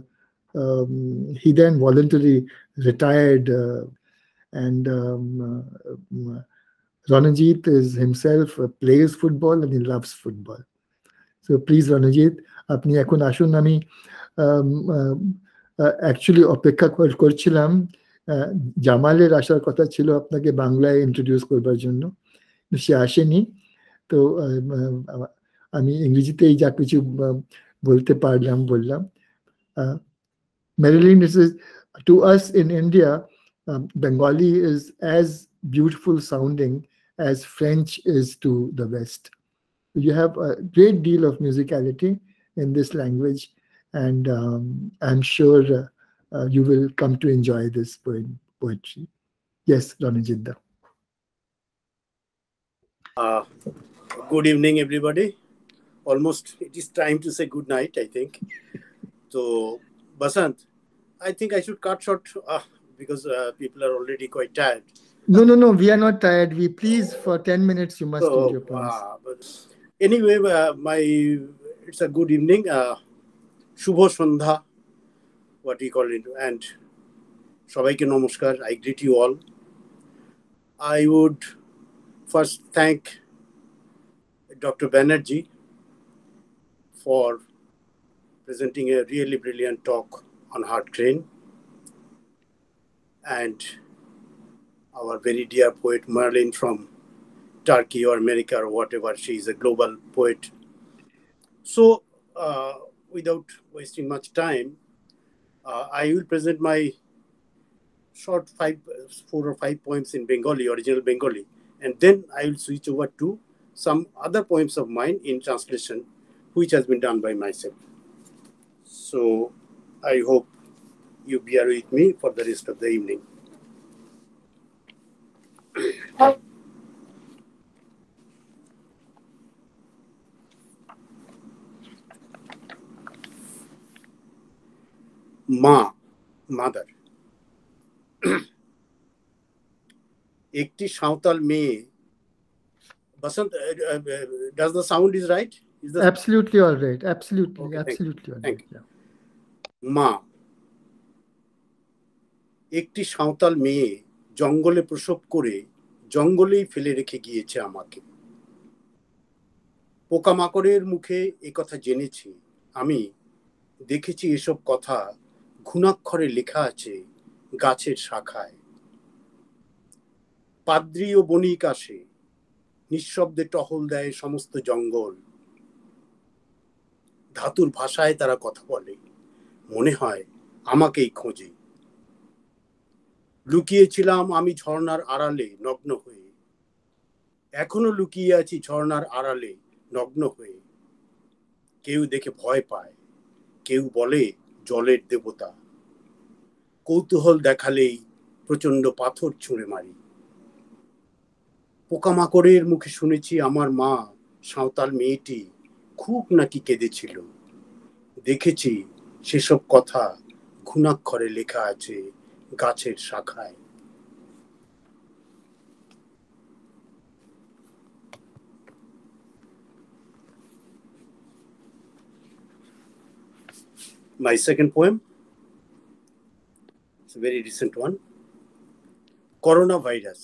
um, he then voluntarily retired. Uh, and um, uh, Ranajit is himself uh, plays football and he loves football. So please, Ranajit, apni ekhon ashun ami actually opekha korchilam জামালের আসার কথা ছিল আপনাকে বাংলায় introduce করবার জন্য, সে আসেনি। তো আমি ইংরেজিতেই যা কিছু বলতে পারলাম বললাম। Merlin, this is to us in India, um, Bengali is as beautiful sounding as French is to the West. You have a great deal of musicality in this language, and um, I'm sure uh, uh, you will come to enjoy this poem, poetry. Yes, Ranajit. Uh, good evening, everybody. Almost it is time to say good night, I think. So, Basant, I think I should cut short uh, because uh, people are already quite tired. No, no, no, we are not tired. We please, for ten minutes, you must so, read your poems. Uh, but anyway, uh, my it's a good evening. Uh, Shubho Sandha, what we call it, and Shabaike Namaskar. I greet you all. I would first thank Doctor Banerjee for presenting a really brilliant talk on Hart Crane, and our very dear poet Merlin from Turkey or America or whatever. She is a global poet. So, uh, without wasting much time, uh, I will present my short five, four or five poems in Bengali, original Bengali, and then I will switch over to some other poems of mine in translation, which has been done by myself. So I hope you bear with me for the rest of the evening. Ma, mother. Ekti Sauntal May. Basant, uh, uh, does the sound is right? Is the absolutely all right? Absolutely, okay, absolutely all right. Yeah. Ma. একটি সাঁওতাল মেয়ে জঙ্গলে প্রসব করে জঙ্গলেই ফেলে রেখে গিয়েছে আমাকে। পোকামাকড়ের মুখে এ কথা জেনেছি আমি, দেখেছি এসব কথা ঘুণাক্ষরে লেখা আছে গাছের শাখায়। পাদ্রী ও বণিক আসে, নিঃশব্দে টহল দেয় সমস্ত জঙ্গল। ধাতুর ভাষায় তারা কথা বলে, মনে হয় আমাকেই খোঁজে। লুকিয়েছিলাম আমি ঝর্ণার আড়ালে নগ্ন হয়ে, এখনো লুকিয়ে আছি ঝর্ণার আড়ালে নগ্ন হয়ে। কেউ দেখে ভয় পায়, কেউ বলে জলের দেবতা। কৌতূহল দেখালেই প্রচন্ড পাথর ছুঁড়ে মারি। পোকামাকড়ের মুখে শুনেছি আমার মা সাঁওতাল মেয়েটি খুব নাকি কেঁদেছিল। দেখেছি সেসব কথা ঘুণাক্ষরে লেখা আছে গাছের শাখায়। My second poem, it's a very recent one, Coronavirus.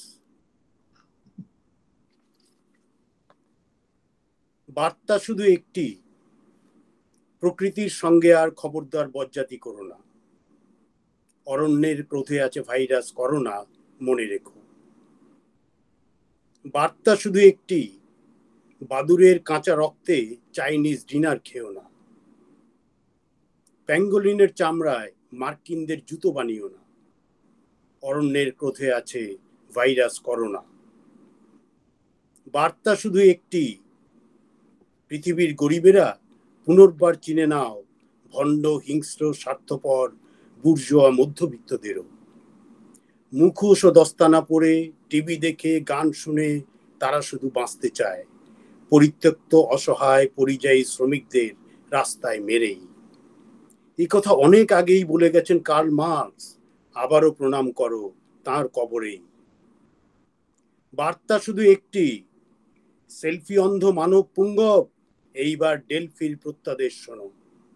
বার্তা শুধু একটি, প্রকৃতির সঙ্গে আর খবরদার বজ্জাতি করো না। অরণ্যের ক্রোধে আছে ভাইরাস করোনা, মনে রেখো। বার্তা শুধু একটি, বাদুরের কাঁচা রক্তে চাইনিজ ডিনার খেও না। প্যাঙ্গোলিনের চামড়ায় মার্কিনদের জুতো বানিও না। অরণ্যের ক্রোধে আছে ভাইরাস করোনা। বার্তা শুধু একটি, পৃথিবীর গরিবেরা পুনর্বার চিনে নাও ভণ্ড হিংস্র স্বার্থপর বুর্জোয়া মধ্যবিত্তদেরও। মুখোশ ও দস্তানা পরে টিভি দেখে গান শুনে তারা শুধু বাঁচতে চায়, পরিত্যক্ত অসহায় পরিযায়ী শ্রমিকদের রাস্তায় মেরেই। এই কথা অনেক আগেই বলে গেছেন কার্ল মার্কস, আবারও প্রণাম করো তাঁর কবরেই। বার্তা শুধু একটি, সেলফি অন্ধ মানব পুঙ্গব এইবার ডেলফির প্রত্যাদেশ শোনো।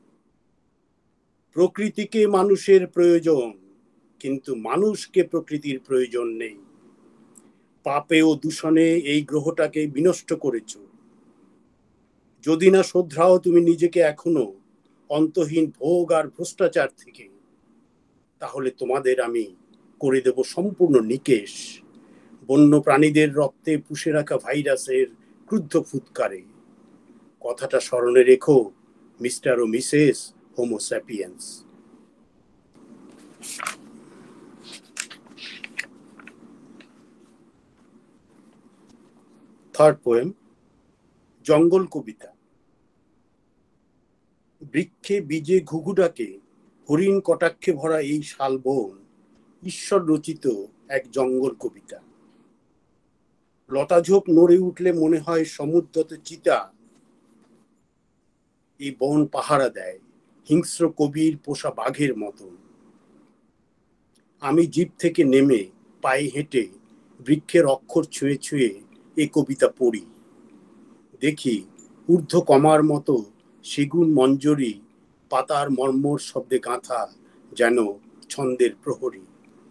প্রকৃতিকে মানুষের প্রয়োজন, কিন্তু মানুষকে প্রকৃতির প্রয়োজন নেই। পাপে ও দূষণে এই গ্রহটাকে বিনষ্ট করেছ। যদি না শোধরাও তুমি নিজেকে এখনো অন্তহীন ভোগ আর ভ্রষ্টাচার থেকে, তাহলে তোমাদের আমি করে দেব সম্পূর্ণ নিকেশ বন্য প্রাণীদের রক্তে পুষে রাখা ভাইরাসের ক্রুদ্ধ ফুৎকারে। কথাটা স্মরণে রেখো মিস্টার ও Mrs Homo sapiens. Third poem, জঙ্গল কবিতা। বৃক্ষে বীজে ঘুঘু ডাকে, হরিণ কটাক্ষে ভরা এই শালবন ঈশ্বর রচিত এক জঙ্গল কবিতা। লতাঝোপ নড়ে উঠলে মনে হয় সমুদ্রত চিতা, এই বন পাহারা দেয় হিংস্র কবির পোষা বাঘের মতন। আমি জিপ থেকে নেমে পায়ে হেঁটে বৃক্ষের অক্ষর ছুঁয়ে ছুঁয়ে এই কবিতা পড়ি। দেখি ঊর্ধ্ব কমার মতো সেগুন মঞ্জরি পাতার মর্মর শব্দে গাঁথা যেন ছন্দের প্রহরী।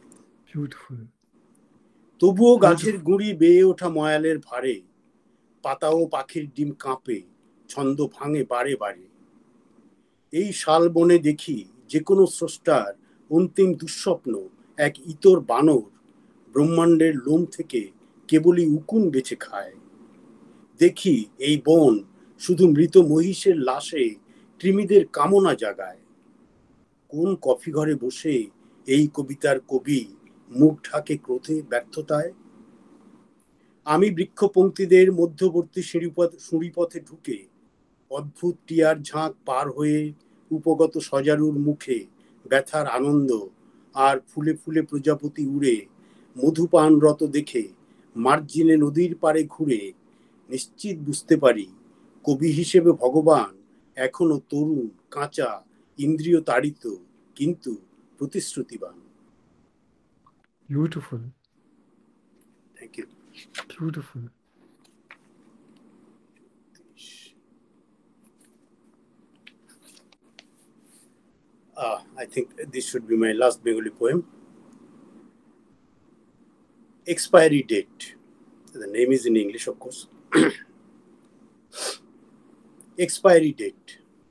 তবুও গাছের গুঁড়ি বেয়ে ওঠা ময়ালের ভারে, পাতা ও পাখির ডিম কাঁপে, ছন্দ ভাঙে বারে বারে। এই শাল বনে দেখি যে কোনো স্রষ্টার অন্তিম দুঃস্বপ্ন এক ইতর বানর ব্রহ্মাণ্ডের লোম থেকে কেবলই উকুন বেছে খায়। দেখি এই বন শুধু মৃত মহিষের লাশে কৃমিদের কামনা জাগায়। কোন কফি ঘরে বসে এই কবিতার কবি মুখ ঢাকে ক্রোধে ব্যর্থতায়? আমি বৃক্ষপঙ্ক্তিদের মধ্যবর্তী সিঁড়িপথ সুড়িপথে ঢুকে অদ্ভুত টিয়ার ঝাঁক পার হয়ে উপগত সজারুর মুখে ব্যথার আনন্দ আর ফুলে ফুলে প্রজাপতি উড়ে মধুপানরত দেখে মার্জিনে নদীর পাড়ে ঘুরে নিশ্চিত বুঝতে পারি কবি হিসেবে ভগবান এখনো তরুণ, কাঁচা, ইন্দ্রিয় তাড়িত, কিন্তু প্রতিশ্রুতিবান। Beautiful. Thank you. Beautiful. Uh, I think this should be my last Bengali poem. Expiry date. The name is in English, of course. Expiry date.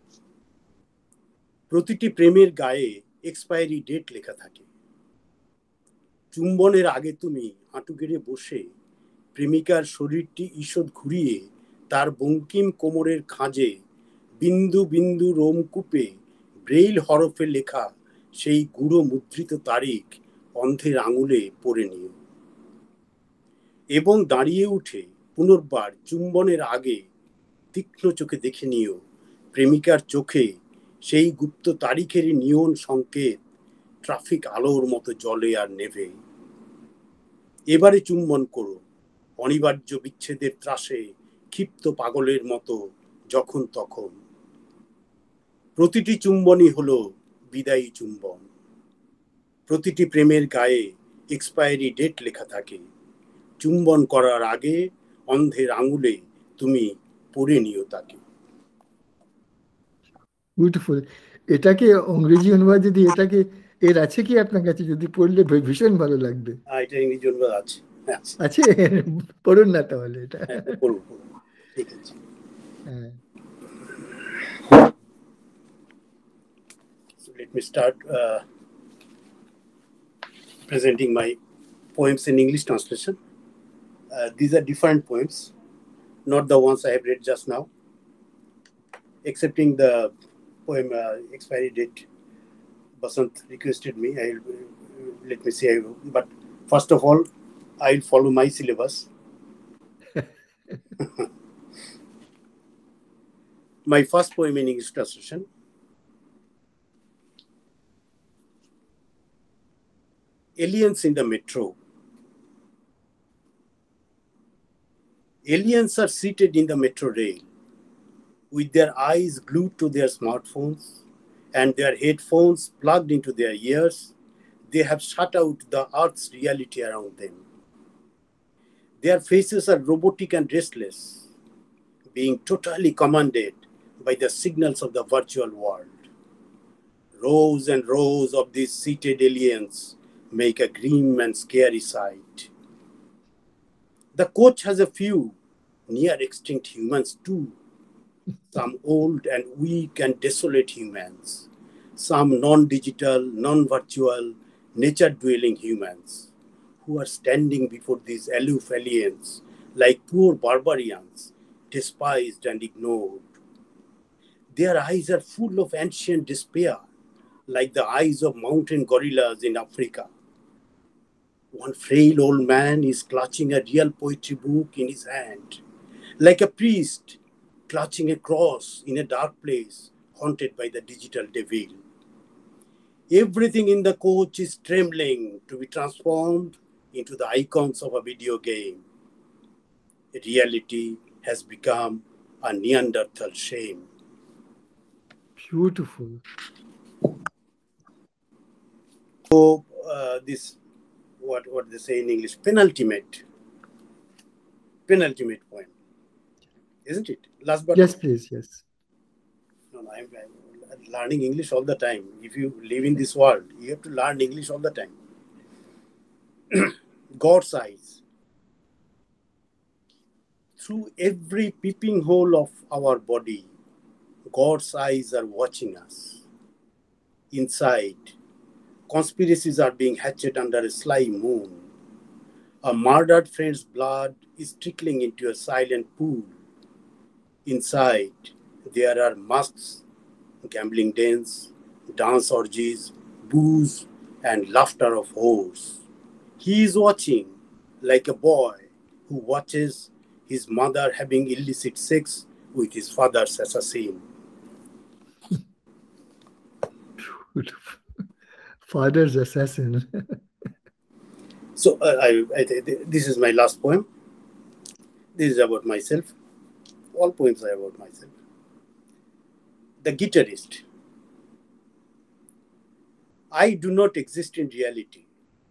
প্রতিটি প্রেমের গায়ে এক্সপায়ারি ডেট লেখা থাকে। চুম্বনের আগে তুমি হাঁটু গেড়ে বসে প্রেমিকার শরীরটি ঈষৎ ঘুরিয়ে তার বঙ্কিম কোমরের খাঁজে বিন্দু বিন্দু রোমকূপে ব্রেইল হরফে লেখা সেই গুঁড়ো মুদ্রিত তারিখ অন্ধের আঙুলে পড়ে নিও এবং দাঁড়িয়ে উঠে পুনর্বার চুম্বনের আগে তীক্ষ্ণ চোখে দেখে নিও প্রেমিকার চোখে সেই গুপ্ত তারিখেরই নিয়ন সংকেত ট্রাফিক আলোর মতো জ্বলে আর নেভে। এবারে চুম্বন করো অনিবার্য বিচ্ছেদের ত্রাসে ক্ষিপ্ত পাগলের মতো যখন তখন। প্রতিটি চুম্বনই হলো বিদায়ী চুম্বন। প্রতিটি প্রেমের গায়ে এক্সপায়ারি ডেট লেখা থাকে। চুম্বন করার আগে অন্ধের আঙুলে তুমি পড়ে নিও তাকে। বিউটিফুল। এটাকে ইংরেজি অনুবাদ যদি এটাকে এর আছে কি আপনার কাছে? যদি পড়লে ভীষণ ভালো লাগবে। এটা ইংরেজি অনুবাদ আছে। আছে, পড়ুন না তাহলে এটা। পড়ুন, ঠিক আছে। হ্যাঁ। So let me start uh, presenting my poems in English translation. Uh, these are different poems, not the ones I have read just now, excepting the poem uh, expiry date. Basant requested me. I'll let me see. I, but first of all, I'll follow my syllabus. My first poem in English translation. Aliens in the metro. Aliens are seated in the metro rail, with their eyes glued to their smartphones and their headphones plugged into their ears. They have shut out the Earth's reality around them. Their faces are robotic and restless, being totally commanded by the signals of the virtual world. Rows and rows of these seated aliens make a grim and scary sight. The coach has a few near-extinct humans too, some old and weak and desolate humans, some non-digital, non-virtual, nature-dwelling humans who are standing before these aloof aliens like poor barbarians, despised and ignored. Their eyes are full of ancient despair, like the eyes of mountain gorillas in Africa. One frail old man is clutching a real poetry book in his hand, like a priest clutching a cross in a dark place haunted by the digital devil. Everything in the coach is trembling to be transformed into the icons of a video game. Reality has become a Neanderthal shame. Beautiful. So uh, this, what, what they say in English, penultimate, penultimate poem, isn't it? Last but yes, please, yes. No, no, I'm, I'm learning English all the time. If you live in this world, you have to learn English all the time. God's eyes. Through every peeping hole of our body, God's eyes are watching us. Inside, conspiracies are being hatched under a sly moon. A murdered friend's blood is trickling into a silent pool. Inside, there are masks, gambling dens, dance orgies, booze, and laughter of whores. He is watching like a boy who watches his mother having illicit sex with his father's assassin. Father's assassin. So uh, I, I, this is my last poem. This is about myself. All poems are about myself. The guitarist. I do not exist in reality.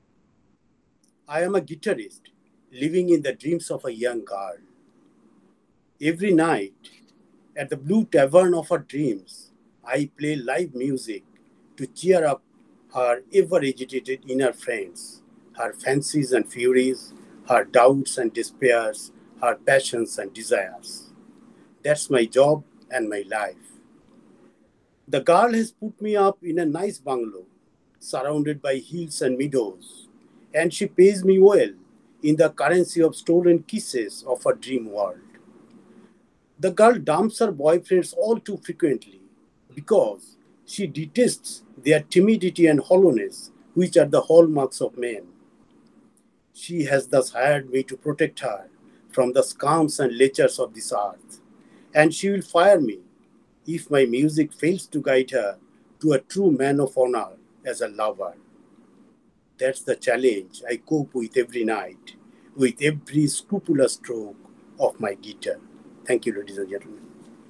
I am a guitarist living in the dreams of a young girl. Every night, at the Blue Tavern of her dreams, I play live music to cheer up her ever-agitated inner friends, her fancies and furies, her doubts and despairs, her passions and desires. That's my job and my life. The girl has put me up in a nice bungalow, surrounded by hills and meadows, and she pays me well in the currency of stolen kisses of her dream world. The girl dumps her boyfriends all too frequently because she detests their timidity and hollowness, which are the hallmarks of men. She has thus hired me to protect her from the scums and lechers of this earth, and she will fire me if my music fails to guide her to a true man of honor as a lover. That's the challenge I cope with every night, with every scrupulous stroke of my guitar. Thank you, ladies and gentlemen.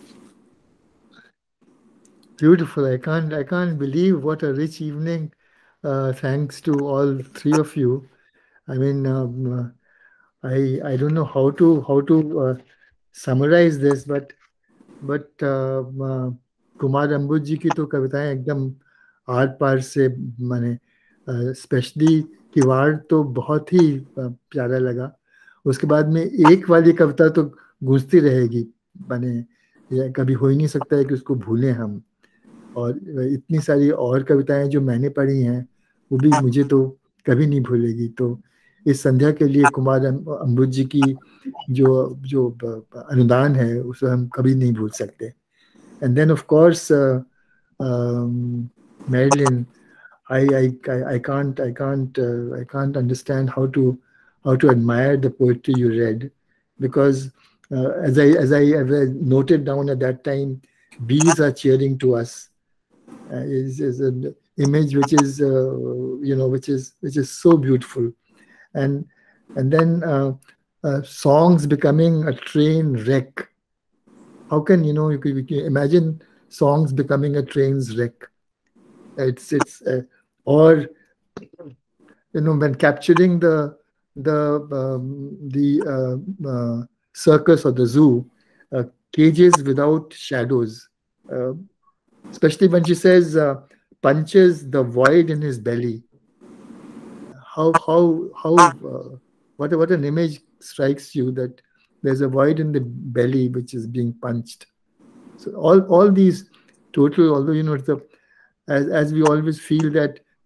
Beautiful. I can't, I can't believe what a rich evening. Uh, thanks to all three of you. I mean, um, I, I don't know how to, how to uh, summarize this, but, but uh, uh, Kumar Ambuj जी की तो कविताएं एकदम are पार से माने specially किवाड़ तो बहुत ही प्यारा लगा. उसके बाद में एक वाली कविता तो गूंजती रहेगी, माने कभी हो ही नहीं सकता है कि उसको भूलें हम. और इतनी सारी और कविताएं जो मैंने पढ़ी हैं वो भी मुझे तो कभी नहीं भूलेगी. तो इस संध्या के लिए कुमार अम्बुज जी की जो जो अनुदान है उसे हम कभी नहीं भूल सकते. And then of course uh, um, Merlin, I, I I can't I can't uh, I can't understand how to how to admire the poetry you read, because uh, as I as I as I noted down at that time, bees are cheering to us. Uh, is is an image which is uh, you know which is which is so beautiful, and and then uh, uh, songs becoming a train wreck. How can you know you can, you can imagine songs becoming a train's wreck? It's it's uh, or you know when capturing the the um, the uh, uh, circus or the zoo, uh, cages without shadows. Uh, especially when she says uh, punches the void in his belly. How how how uh, what what an image strikes you that there's a void in the belly which is being punched. So all all these total, although you know it's a, as as we always feel that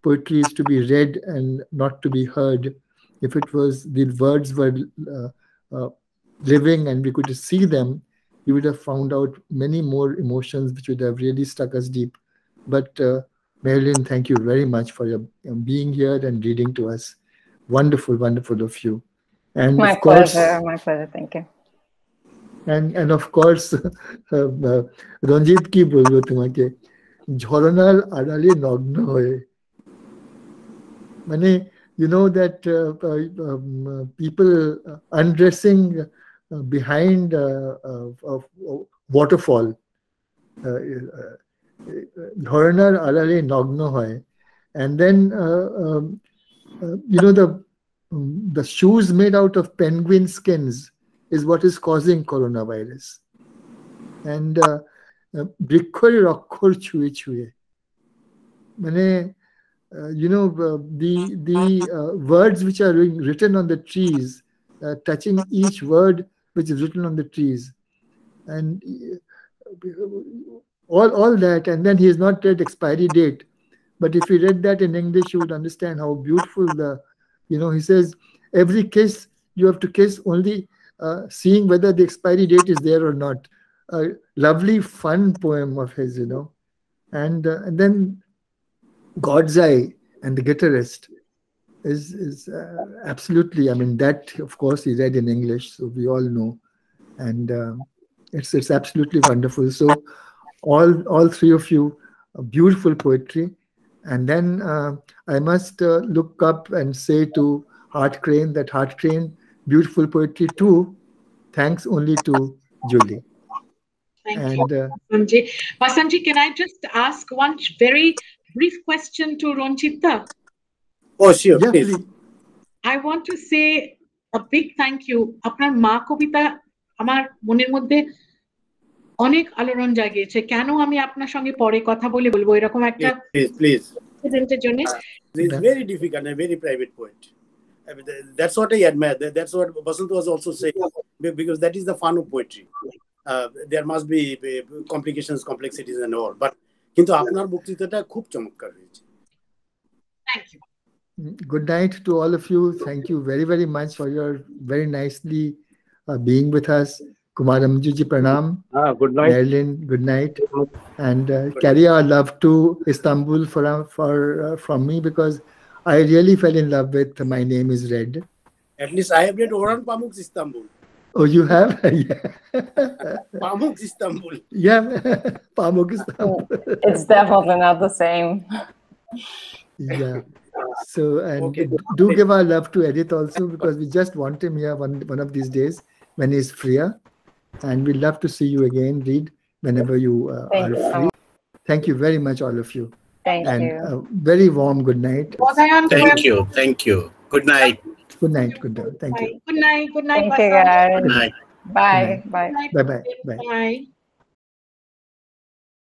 poetry is to be read and not to be heard. If it was, the words were uh, uh, living and we could see them, you would have found out many more emotions which would have really struck us deep. But uh, Merlin, thank you very much for your um, being here and reading to us. Wonderful, wonderful of you. And my of course, pleasure, my pleasure. Thank you. And and of course, Ranajit ki bolbo tomake, jhoronar adale nagno hoye. Mane, you know that uh, uh, um, people undressing uh, behind uh, uh, of waterfall. Jhoronar adale nagno hoye, and then uh, um, uh, you know the um, the shoes made out of penguin skins is what is causing coronavirus. And brikhor rakhor chue chue. Mane, you know, uh, the the uh, words which are written on the trees, uh, touching each word which is written on the trees, and all all that. And then he has not read expiry date, but if he read that in English, you would understand how beautiful the, you know, he says every kiss you have to kiss only. Uh, seeing whether the expiry date is there or not. A lovely, fun poem of his, you know. And, uh, and then God's Eye and the Guitarist is, is uh, absolutely, I mean, that, of course, he read in English, so we all know. And uh, it's, it's absolutely wonderful. So all, all three of you, beautiful poetry. And then uh, I must uh, look up and say to Hart Crane that Hart Crane, beautiful poetry too, thanks only to Julie. Thank and, you, uh, Basantji. Basantji, can I just ask one very brief question to Ranjita? Oh, sure, yeah, please. please. I want to say a big thank you. Apnar ma kobita amar moner moddhe অনেক আলোড়ন জাগিয়েছে কেন আমি আপনার সঙ্গে পরে কথা বলে বলবো এরকম একটা please please ইনসিডেন্টের জন্য It's very difficult and very private poet. I mean, that's what I admire. That's what Basant was also saying, because that is the fun of poetry. Uh, there must be complications, complexities and all. But কিন্তু আপনার বক্তৃতাটা খুব চমৎকার হয়েছে. Thank you. Good night to all of you. Thank you very, very much for your very nicely uh, being with us. Kumar Ambuj ji pranam. Ah, good night. Merlin, good night. And uh, carry our love to Istanbul for, for, uh, from me, because I really fell in love with My Name is Red. At least I have read Orhan Pamuk's Istanbul. Oh, you have? Yeah. Pamuk's Istanbul. Yeah, Pamuk Istanbul. It's definitely not the same. Yeah. So, and Okay. do give our love to Edith also, because we just want him here one, one of these days when he's freer. And we'd love to see you again, read whenever you uh, Thank are you. free. Thank you very much, all of you. Thank and you. a very warm good night. Boudhayan, Thank you. Thank you. Good night. Good night. Good night. Thank you. Good night. Good night. Thank you, Basant. guys. Good night. Bye. Good Bye. Bye-bye. Bye. Bye.